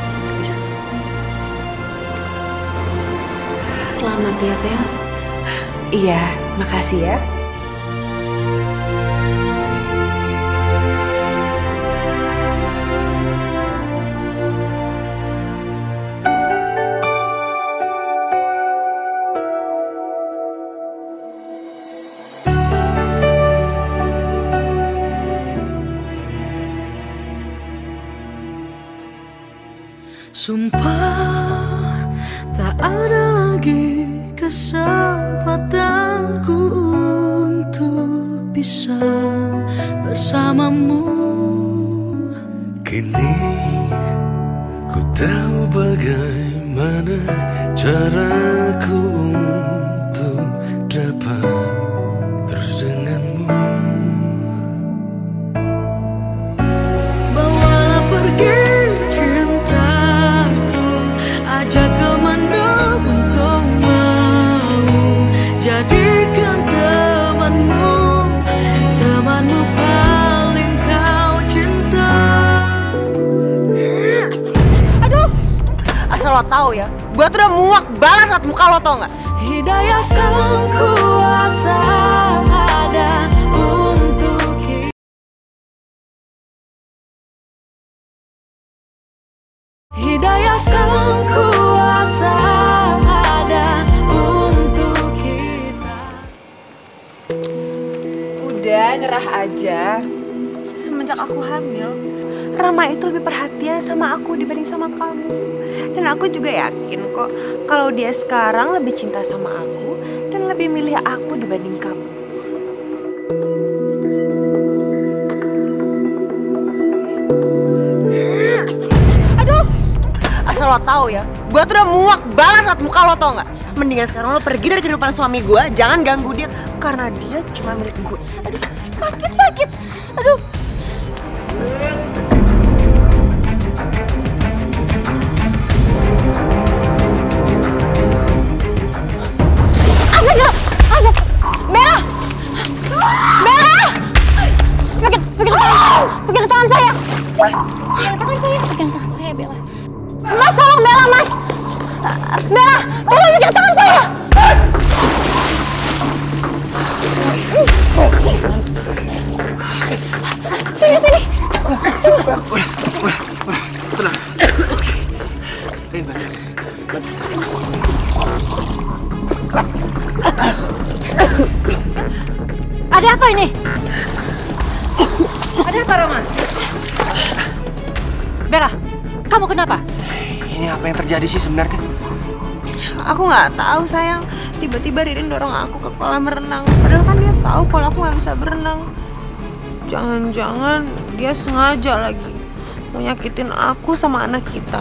Selamat ya, Bel. Iya, makasih ya. Sumpah tak ada lagi kesempatanku untuk bisa bersamamu. Kini ku tahu bagaimana caraku untuk dapat terus denganmu. Bawalah pergi ajak kemana pun kau mau, jadikan temanmu, temanmu paling kau cinta. Aduh, asal lo tahu ya, gue tuh udah muak banget liat muka lo, tau nggak? Hidayah sang kuasa ada untuk kita. Hidayah sang kuasa ada untuk kita. Udah, nyerah aja. Semenjak aku hamil, Rama itu lebih perhatian sama aku dibanding sama kamu. Dan aku juga yakin kok kalau dia sekarang lebih cinta sama aku dan lebih milih aku dibanding kamu. Asal lo tahu ya, gue tuh udah muak banget liat muka lo, tau nggak? Mendingan sekarang lo pergi dari kehidupan suami gue, jangan ganggu dia, karena dia cuma milik gue. Aduh, sakit, aduh. Asap, Bella, pegang tangan saya. Pegang tangan saya, Bella. Mas, tolong Bella, Mas. Bella, tolong pegang tangan saya. Sini. Udah, tenang. Ada apa ini? Ada apa, Roman? Bella, kamu kenapa? Ini apa yang terjadi sih sebenarnya? Aku nggak tahu sayang. Tiba-tiba Ririn dorong aku ke kolam renang. Padahal kan dia tahu kalau aku nggak bisa berenang. Jangan-jangan dia sengaja lagi mau nyakitin aku sama anak kita.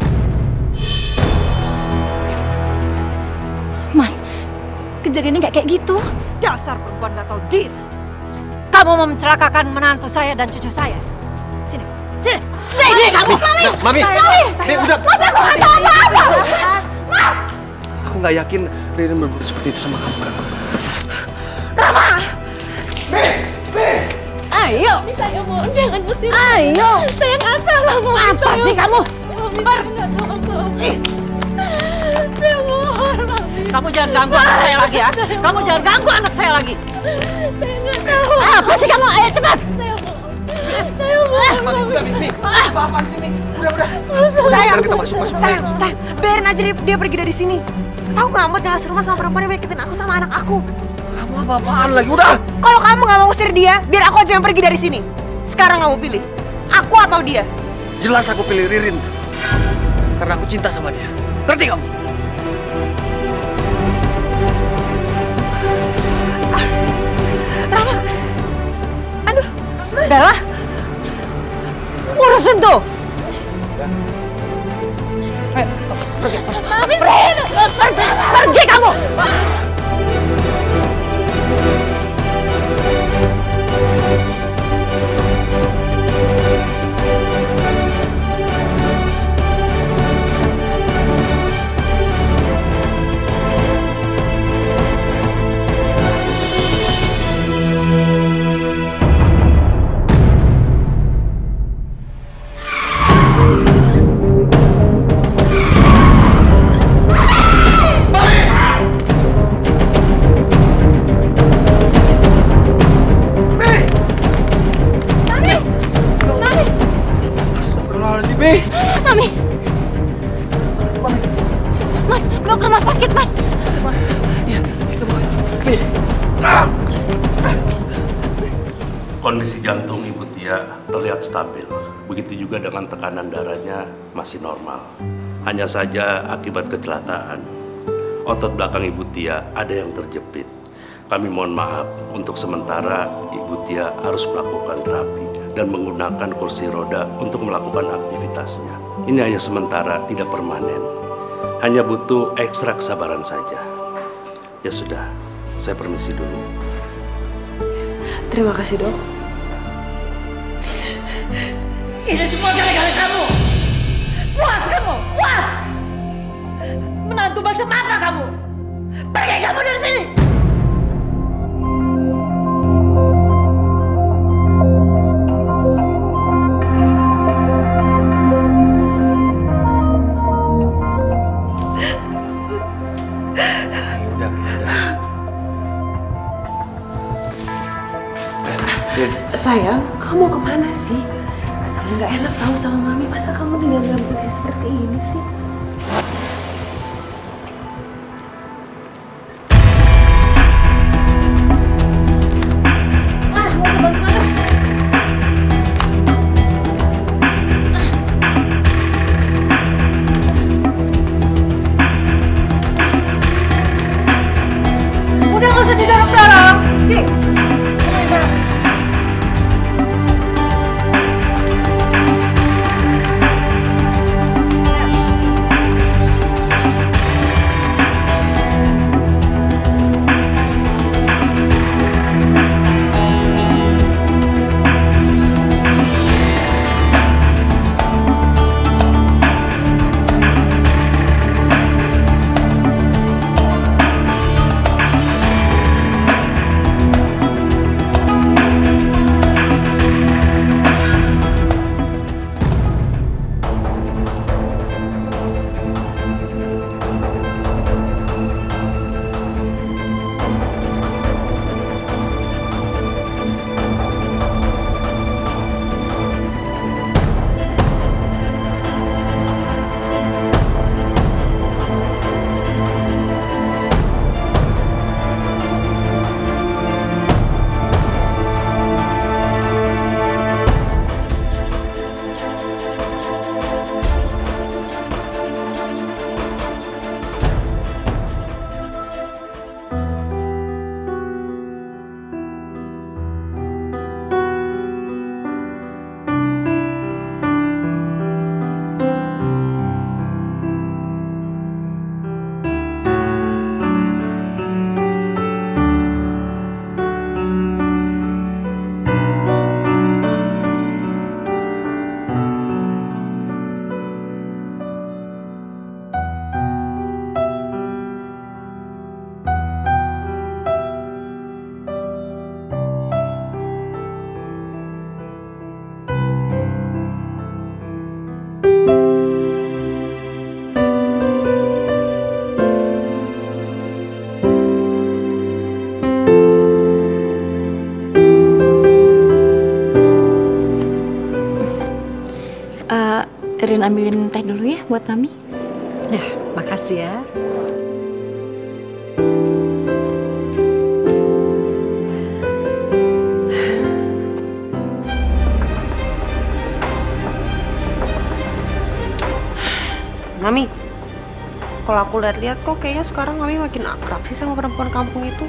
Mas, kejadiannya nggak kayak gitu. Dasar perempuan nggak tahu diri. Kamu mau mencelakakan menantu saya dan cucu saya. Sini kamu. Mami, udah. Mas, aku nggak tahu apa-apa. Mas, aku nggak yakin Ririn berbuat seperti itu sama kamu. Rama. Be. Ayo. Saya mohon jangan usir. Ayo. Saya nggak salah, Mami. Apa sih kamu? Mami nggak tahu apa-apa. Saya mohon, Mami. Kamu jangan ganggu anak saya lagi ya. Kamu jangan ganggu anak saya lagi. Saya nggak tahu. Apa sih kamu? Ayo cepat. Saya mohon, Mami. Udah, Mi. Apa-apaan sih, Mi? Udah. Sayang, Kita masuk. sayang, biarin aja dia pergi dari sini. Aku nggak mau tinggal serumah sama perempuan yang nyakitin aku sama anak aku. Kamu apa-apaan lagi? Udah. Kalau kamu nggak mau usir dia, biar aku aja yang pergi dari sini. Sekarang kamu pilih, aku atau dia? Jelas aku pilih Ririn. Karena aku cinta sama dia. Ngerti kamu? Rama, aduh, Bella, urusin tuh. Mami, Pergi kamu. Mami. Mas, mau ke rumah sakit, Mas. Iya, kita mau. Kondisi jantung Ibu Tia terlihat stabil. Begitu juga dengan tekanan darahnya masih normal. Hanya saja akibat kecelakaan, otot belakang Ibu Tia ada yang terjepit. Kami mohon maaf, untuk sementara Ibu Tia harus melakukan terapi dan menggunakan kursi roda untuk melakukan aktivitasnya. Ini hanya sementara, tidak permanen. Hanya butuh ekstra kesabaran saja. Ya sudah, saya permisi dulu. Terima kasih, Dok. Ini semua gara-gara kamu. Puas kamu, puas. Menantu macam apa kamu? Pergi kamu dari sini. Sayang, kamu kemana sih? Nggak enak tahu sama Mami, masa kamu tinggal dalam kondisi seperti ini sih? Udah nggak usah didorong-dorong. Nih. Rin ambilin teh dulu ya buat Mami. Ya, makasih ya. Mami, kalau aku lihat-lihat kok kayaknya sekarang Mami makin akrab sih sama perempuan kampung itu.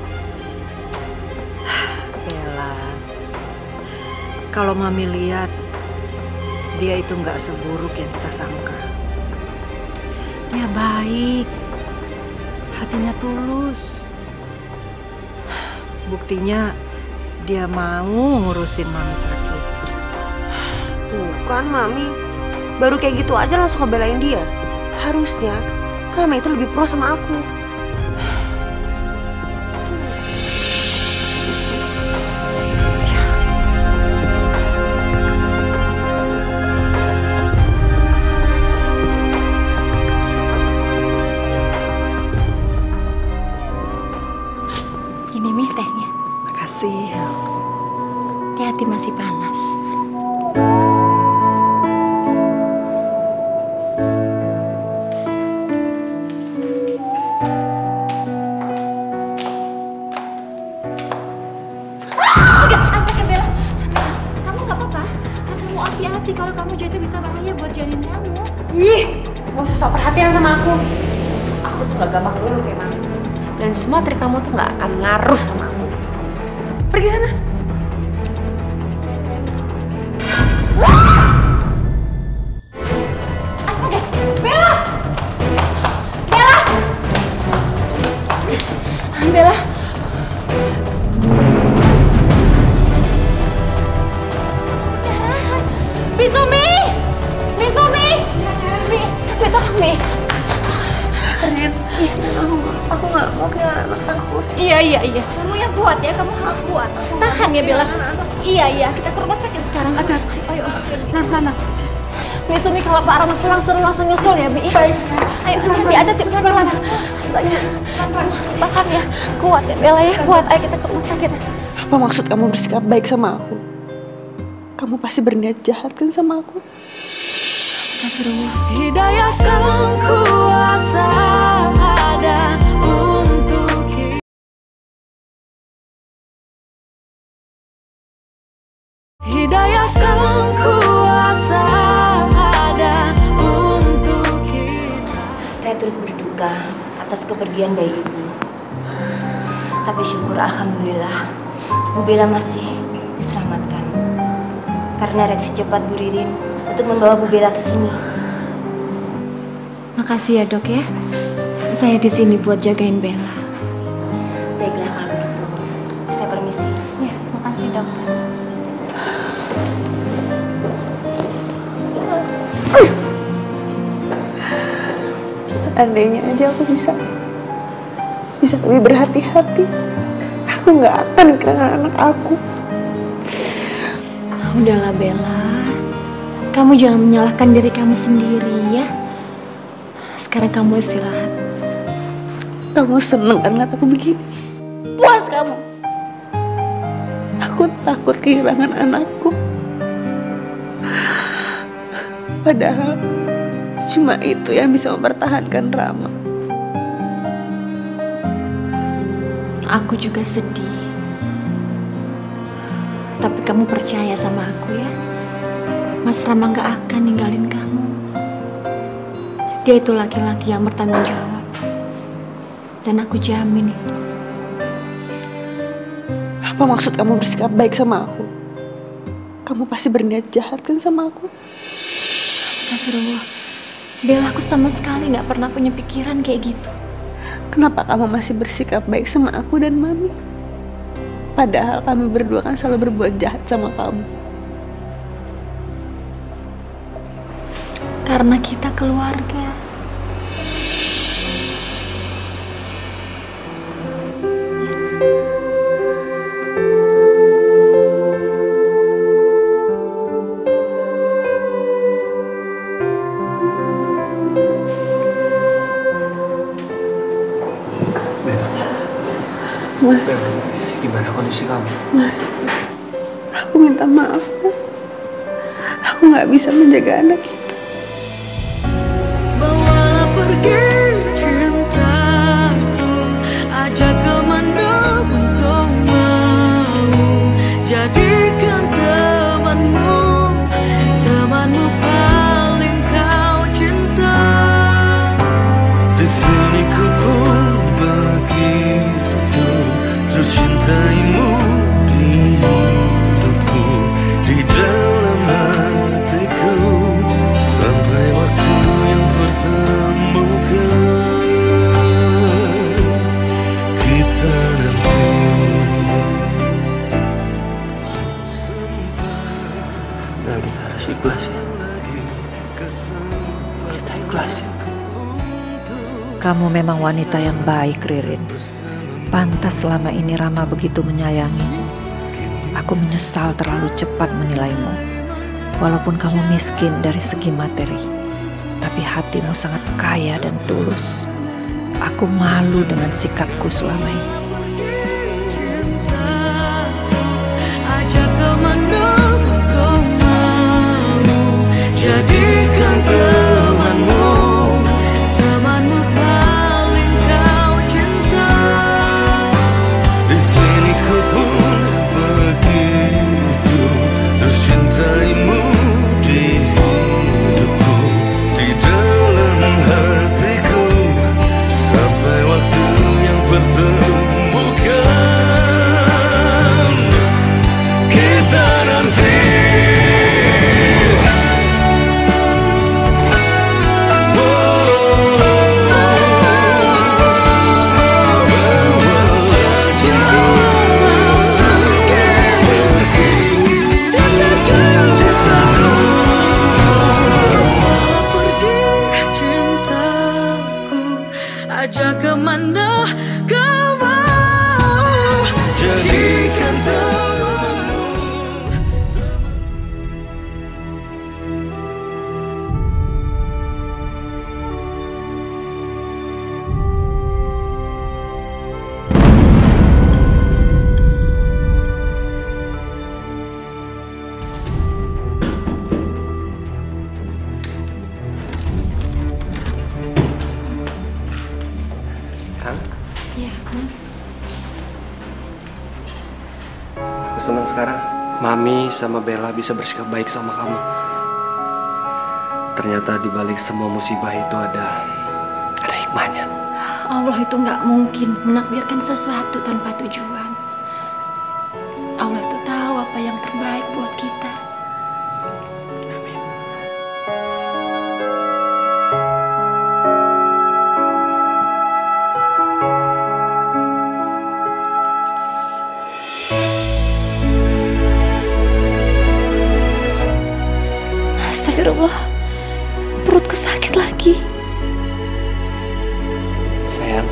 Bella, kalau Mami lihat, dia itu nggak seburuk yang kita sangka. Dia baik, hatinya tulus. Buktinya dia mau ngurusin Mami sakit. Tuh kan Mami, baru kayak gitu aja langsung ngebelain dia. Harusnya Mami itu lebih pro sama aku. Ini Mi tehnya. Makasih. Hati-hati masih panas. Astaga Bella, kamu nggak apa-apa? Kamu hati-hati kalau kamu jatuh bisa bahaya buat janin kamu. Ih, gak usah sok perhatian sama aku. Aku tuh gak gampang dulu kayak Mami. Dan semua trik kamu tuh gak akan ngaruh sama aku. Pergi sana. Astaga, Bella! Bella! Bella! Bisumi! Bisumi! Mi, tolong Mi. Rin, aku gak mau kehilangan anak aku. Iya. Kamu yang kuat ya, kamu harus kuat. Tahan ya Bella. Iya, kita ke rumah sakit sekarang. Ayo. Nah. Bisumi kalau Pak Rama pulang suruh langsung nyusul ya, Bi. Baik. Ayo, nanti ada tim pelan-pelan. Astaga, kamu harus tahan ya. Kuat ya Bella ya, kuat. Ayo kita ke rumah sakit. Apa maksud kamu bersikap baik sama aku? Kamu pasti berniat jahat kan sama aku? Astagfirullah. Hidayah sang kuasa ada untuk kita. Hidayah sang kuasa ada untuk kita. Saya turut berduka atas kepergian bayi ibu. Tapi syukur alhamdulillah Bu Bella masih diselamatkan. Karena reaksi cepat Bu Ririn untuk membawa Bu Bella ke sini. Makasih ya Dok ya. Saya di sini buat jagain Bella. Baiklah kalau begitu. Saya permisi. Ya, makasih dokter. Seandainya aja aku bisa lebih berhati-hati, aku nggak akan kehilangan anak aku. Udahlah Bella, kamu jangan menyalahkan diri kamu sendiri ya. Sekarang kamu istirahat. Kamu seneng kan ngeliat aku begini? Puas kamu? Aku takut kehilangan anakku. Padahal cuma itu yang bisa mempertahankan Rama. Aku juga sedih. Tapi kamu percaya sama aku ya. Mas Rama gak akan ninggalin kamu. Dia itu laki-laki yang bertanggung jawab. Dan aku jamin itu. Apa maksud kamu bersikap baik sama aku? Kamu pasti berniat jahat kan sama aku? Astagfirullah. Bella, aku sama sekali gak pernah punya pikiran kayak gitu. Kenapa kamu masih bersikap baik sama aku dan Mami? Padahal kami berdua kan selalu berbuat jahat sama kamu. Karena kita keluarga. Mas, gimana kondisi kamu? Mas, aku minta maaf, Mas. Aku nggak bisa menjaga anak kita. pergi cintaku, ajak kemana pun kau mau, jadikan temanmu, temanmu paling kau cinta. Di sini ku pun begitu, terus cintaimu di hidupku, di dalam hatiku, sampai waktu yang pertemukan kita nanti. Nah, kita harus ikhlas ya. Kita ikhlas ya. Kamu memang wanita yang baik, Ririn. Pantas selama ini Rama begitu menyayangimu. Aku menyesal terlalu cepat menilaimu. Walaupun kamu miskin dari segi materi, tapi hatimu sangat kaya dan tulus. Aku malu dengan sikapku selama ini. Ajak kemana pun kau mau, jadikan temanmu, temanmu paling kau cinta. Di sini ku pun begitu, terus cintaimu di hidupku, di dalam hatiku, sampai waktu yang pertemukan kita nanti. Ajak kemana kau mau, jadikan temanmu. Iya, Mas. Aku senang sekarang Mami sama Bella bisa bersikap baik sama kamu. Ternyata di balik semua musibah itu ada hikmahnya. Allah itu nggak mungkin menakdirkan sesuatu tanpa tujuan. Allah itu tahu apa yang terbaik buat kita. Astagfirullah, perutku sakit lagi. Sayang.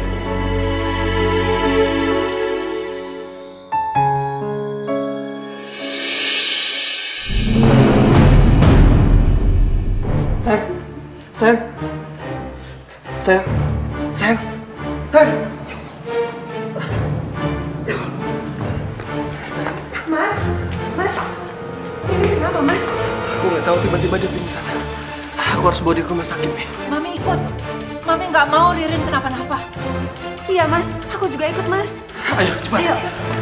Sayang. Sayang. Sayang. Hei. Mas, ini kenapa, Mas? Aku nggak tahu, tiba-tiba dia pingsan. Aku harus bawa dia ke rumah sakit, Mi. Mami ikut. Mami nggak mau Ririn kenapa-napa. Iya, Mas. Aku juga ikut, Mas. Ayo, cepat. Ayo.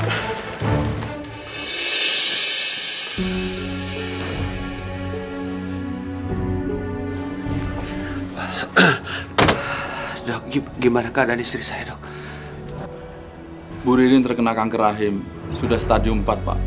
Dok, gimana keadaan istri saya, Dok? Bu Ririn terkena kanker rahim. Sudah stadium 4, Pak.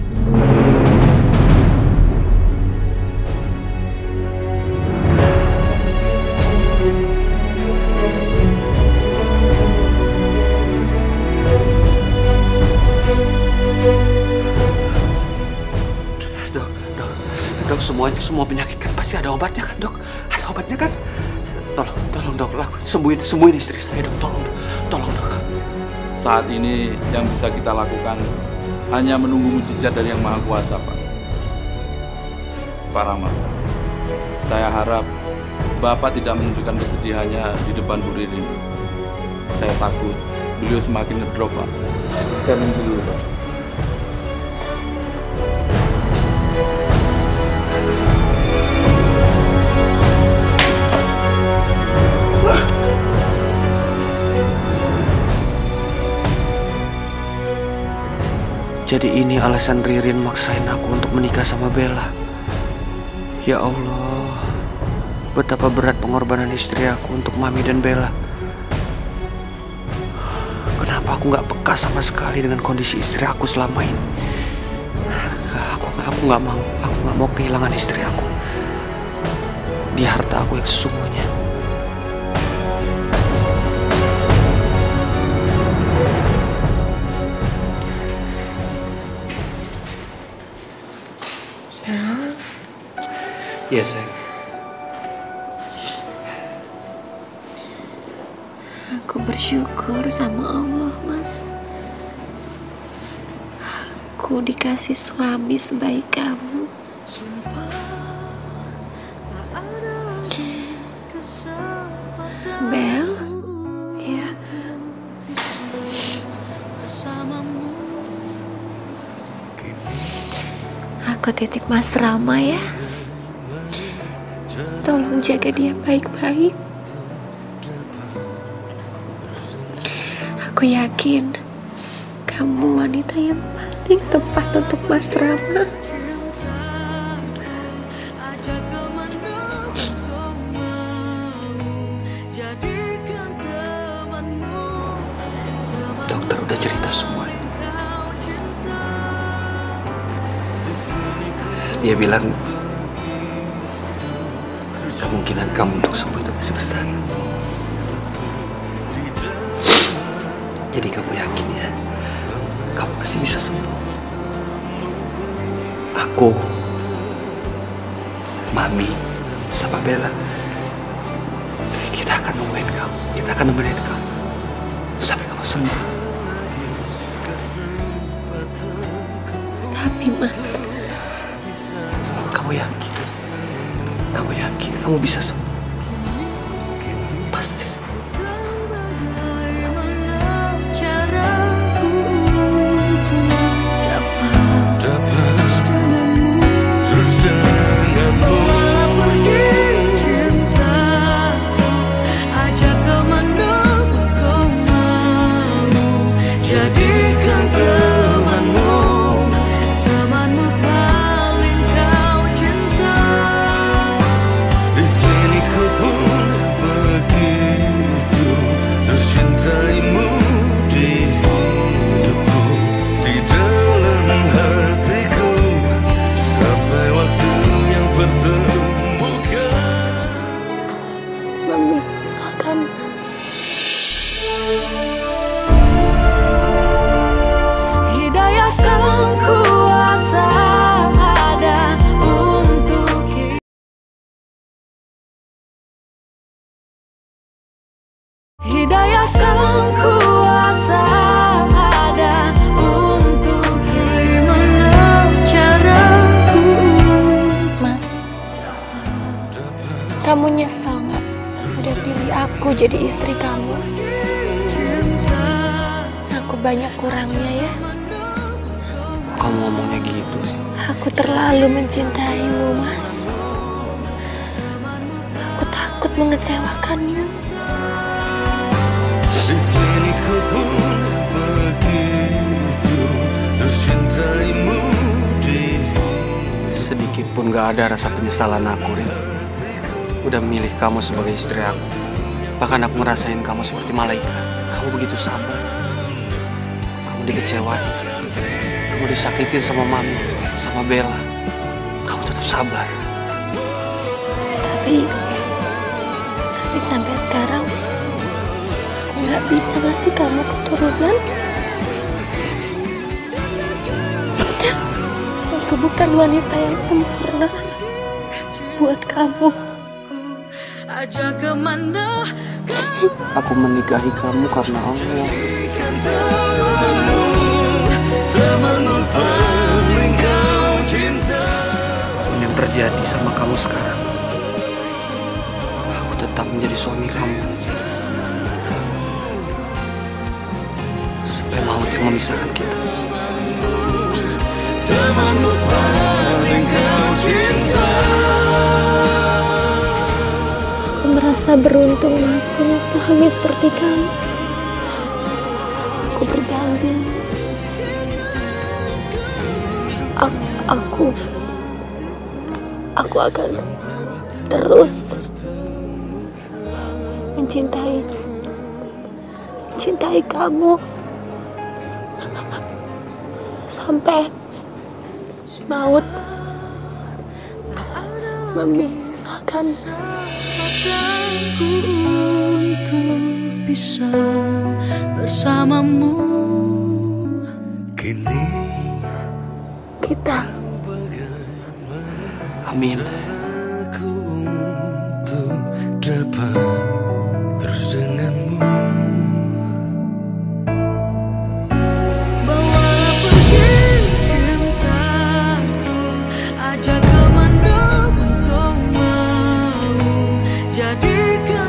Dok, semua penyakit kan pasti ada obatnya kan, Dok? Ada obatnya kan? Tolong Dok, sembuhin istri saya, Dok. Tolong Dok. Saat ini yang bisa kita lakukan hanya menunggu mujizat dari Yang Maha Kuasa, Pak. Pak Rama, saya harap Bapak tidak menunjukkan kesedihannya di depan Bu Ririn. Saya takut beliau semakin ngedrop, Pak. Saya minta dulu, Pak. Jadi ini alasan Ririn maksain aku untuk menikah sama Bella. Ya Allah, betapa berat pengorbanan istri aku untuk Mami dan Bella. Kenapa aku nggak peka sama sekali dengan kondisi istri aku selama ini? Aku nggak mau. Aku nggak mau kehilangan istri aku. Dia harta aku yang sesungguhnya. Iya, sayang. Aku bersyukur sama Allah, Mas. Aku dikasih suami sebaik kamu. Bel? Iya. Aku titip Mas Rama ya. Tolong jaga dia baik-baik. Aku yakin kamu wanita yang paling tepat untuk Mas Rama. Dokter udah cerita semuanya. Dia bilang kemungkinan kamu untuk sembuh itu masih besar. Jadi kamu yakin ya, kamu masih bisa sembuh. Aku, Mami, sama Bella, kita akan nemuin kamu. Kita akan nemenin kamu sampai kamu sembuh. Tapi Mas, kamu yakin? Kamu yakin kamu bisa sembuh? Pasti. Jadikan temanmu, temanmu paling kau cinta. Di sini ku pun begitu tercintaimu di hidupku, di dalam hatiku sampai waktu yang pertemukan. Mami, silakan. Hidayah sang kuasa ada untuk kita. Hidayah sang kuasa ada untuk gimana caraku. Mas, kamu nyesel nggak sudah pilih aku jadi istri kamu? Aku banyak kurangnya ya. Kamu ngomongnya gitu sih. Aku terlalu mencintaimu, Mas. Aku takut mengecewakanmu. Di sini ku pun begitu tercintaimu di. Sedikit pun gak ada rasa penyesalan aku, Rin. Udah milih kamu sebagai istri aku. Bahkan aku ngerasain kamu seperti malaikat. Kamu begitu sabar. Kamu dikecewain. Kamu disakitin sama Mami, sama Bella. Kamu tetap sabar. Tapi sampai sekarang aku nggak bisa ngasih kamu keturunan. Aku bukan wanita yang sempurna buat kamu. Ajak kemana? Aku menikahi kamu karena Allah. Temanmu paling kau cinta. Apapun yang terjadi sama kamu sekarang, aku tetap menjadi suami kamu. Sampai maut yang memisahkan kita. Temanmu paling kau cinta. Aku merasa beruntung Mas punya suami seperti kamu. Aku berjanji Aku akan terus mencintai kamu sampai maut memisahkan. Untuk bisa bersamamu kini kita. Amin. Aku untuk dapat terus denganmu. Bawalah pergi cintaku, ajak kemana pun kau mau. Jadikan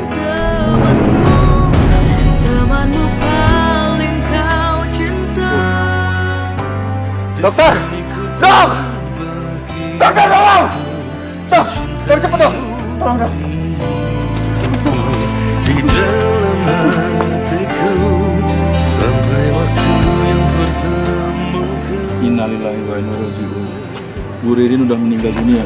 temanmu paling kau cinta. Dokter! Dok! Dokter, tolong! Dok, cepet dok! Tolong dok! Di dalam hatiku sampai waktu yang pertemukan. Innalillahi wa inna ilaihi raji'un. Bu Ririn udah meninggal dunia.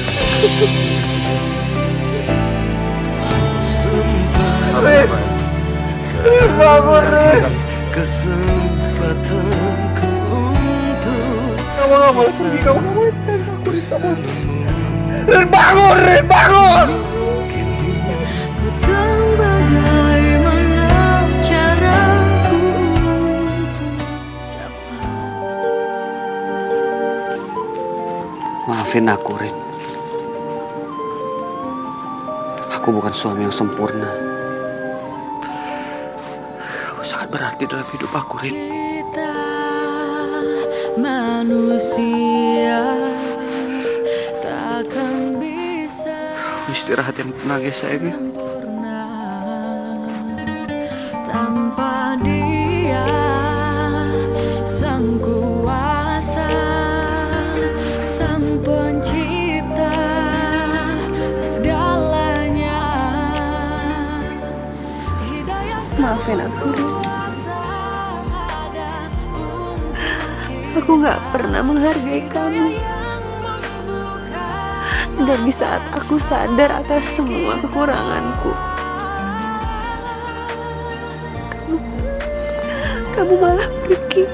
Rin! Bangun, Rin! Kesempatanku untuk kamu gak boleh pergi, kamu gak boleh pergi. Rin, bangun, Rin, bangun! Ku tahu bagaimana caraku untuk Maafin aku, Rin. Aku bukan suami yang sempurna. Aku sangat berarti dalam hidup aku, Rin. kita manusia takkan bisa Istirahat yang tenang ya sayang ya. tanpa dia sang kuasa, sang pencipta segalanya. Maafin aku, Rin. Aku gak pernah menghargai kamu. Dan di saat aku sadar atas semua kekuranganku, kamu malah pergi.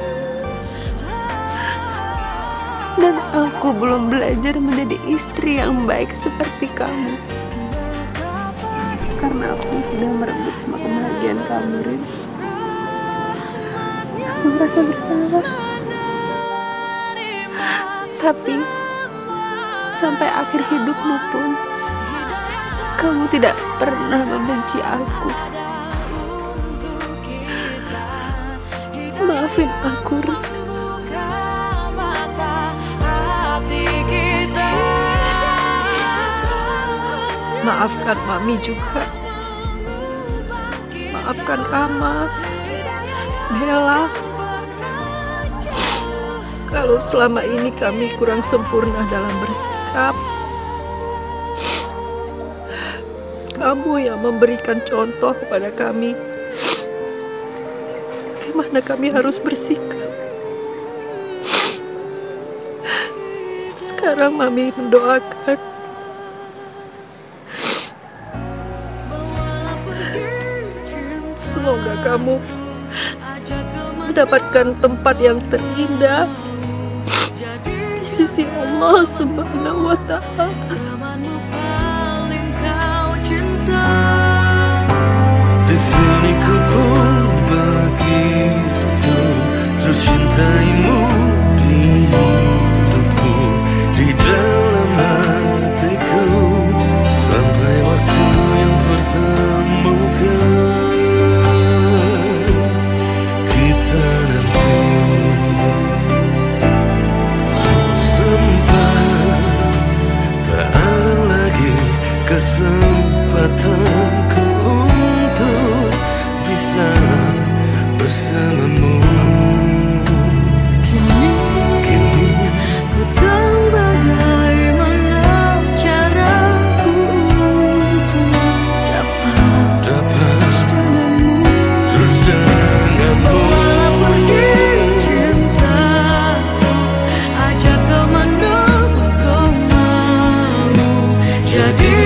Dan aku belum belajar menjadi istri yang baik seperti kamu. Karena aku sudah merebut semua kebahagiaan kamu, Rin. Aku merasa bersalah. Tapi sampai akhir hidupmu pun kamu tidak pernah membenci aku. Maafin aku, Rin. Maafkan Mami juga. Maafkan Rama, Bella. Kalau selama ini kami kurang sempurna dalam bersikap, kamu yang memberikan contoh kepada kami bagaimana kami harus bersikap. Sekarang Mami mendoakan semoga kamu mendapatkan tempat yang terindah di sisi Allah Subhanahu wa Ta'ala. Di sini ku pun begitu terus cintaimu di hidupku, di dalam hatiku sampai waktu yang pertemukan kita nanti. Tak ada lagi kesempatanku untuk bisa bersamamu. Kini ku tahu bagaimana caraku untuk dapat terus denganmu. Bawalah pergi cintaku, ajak kemana Jadi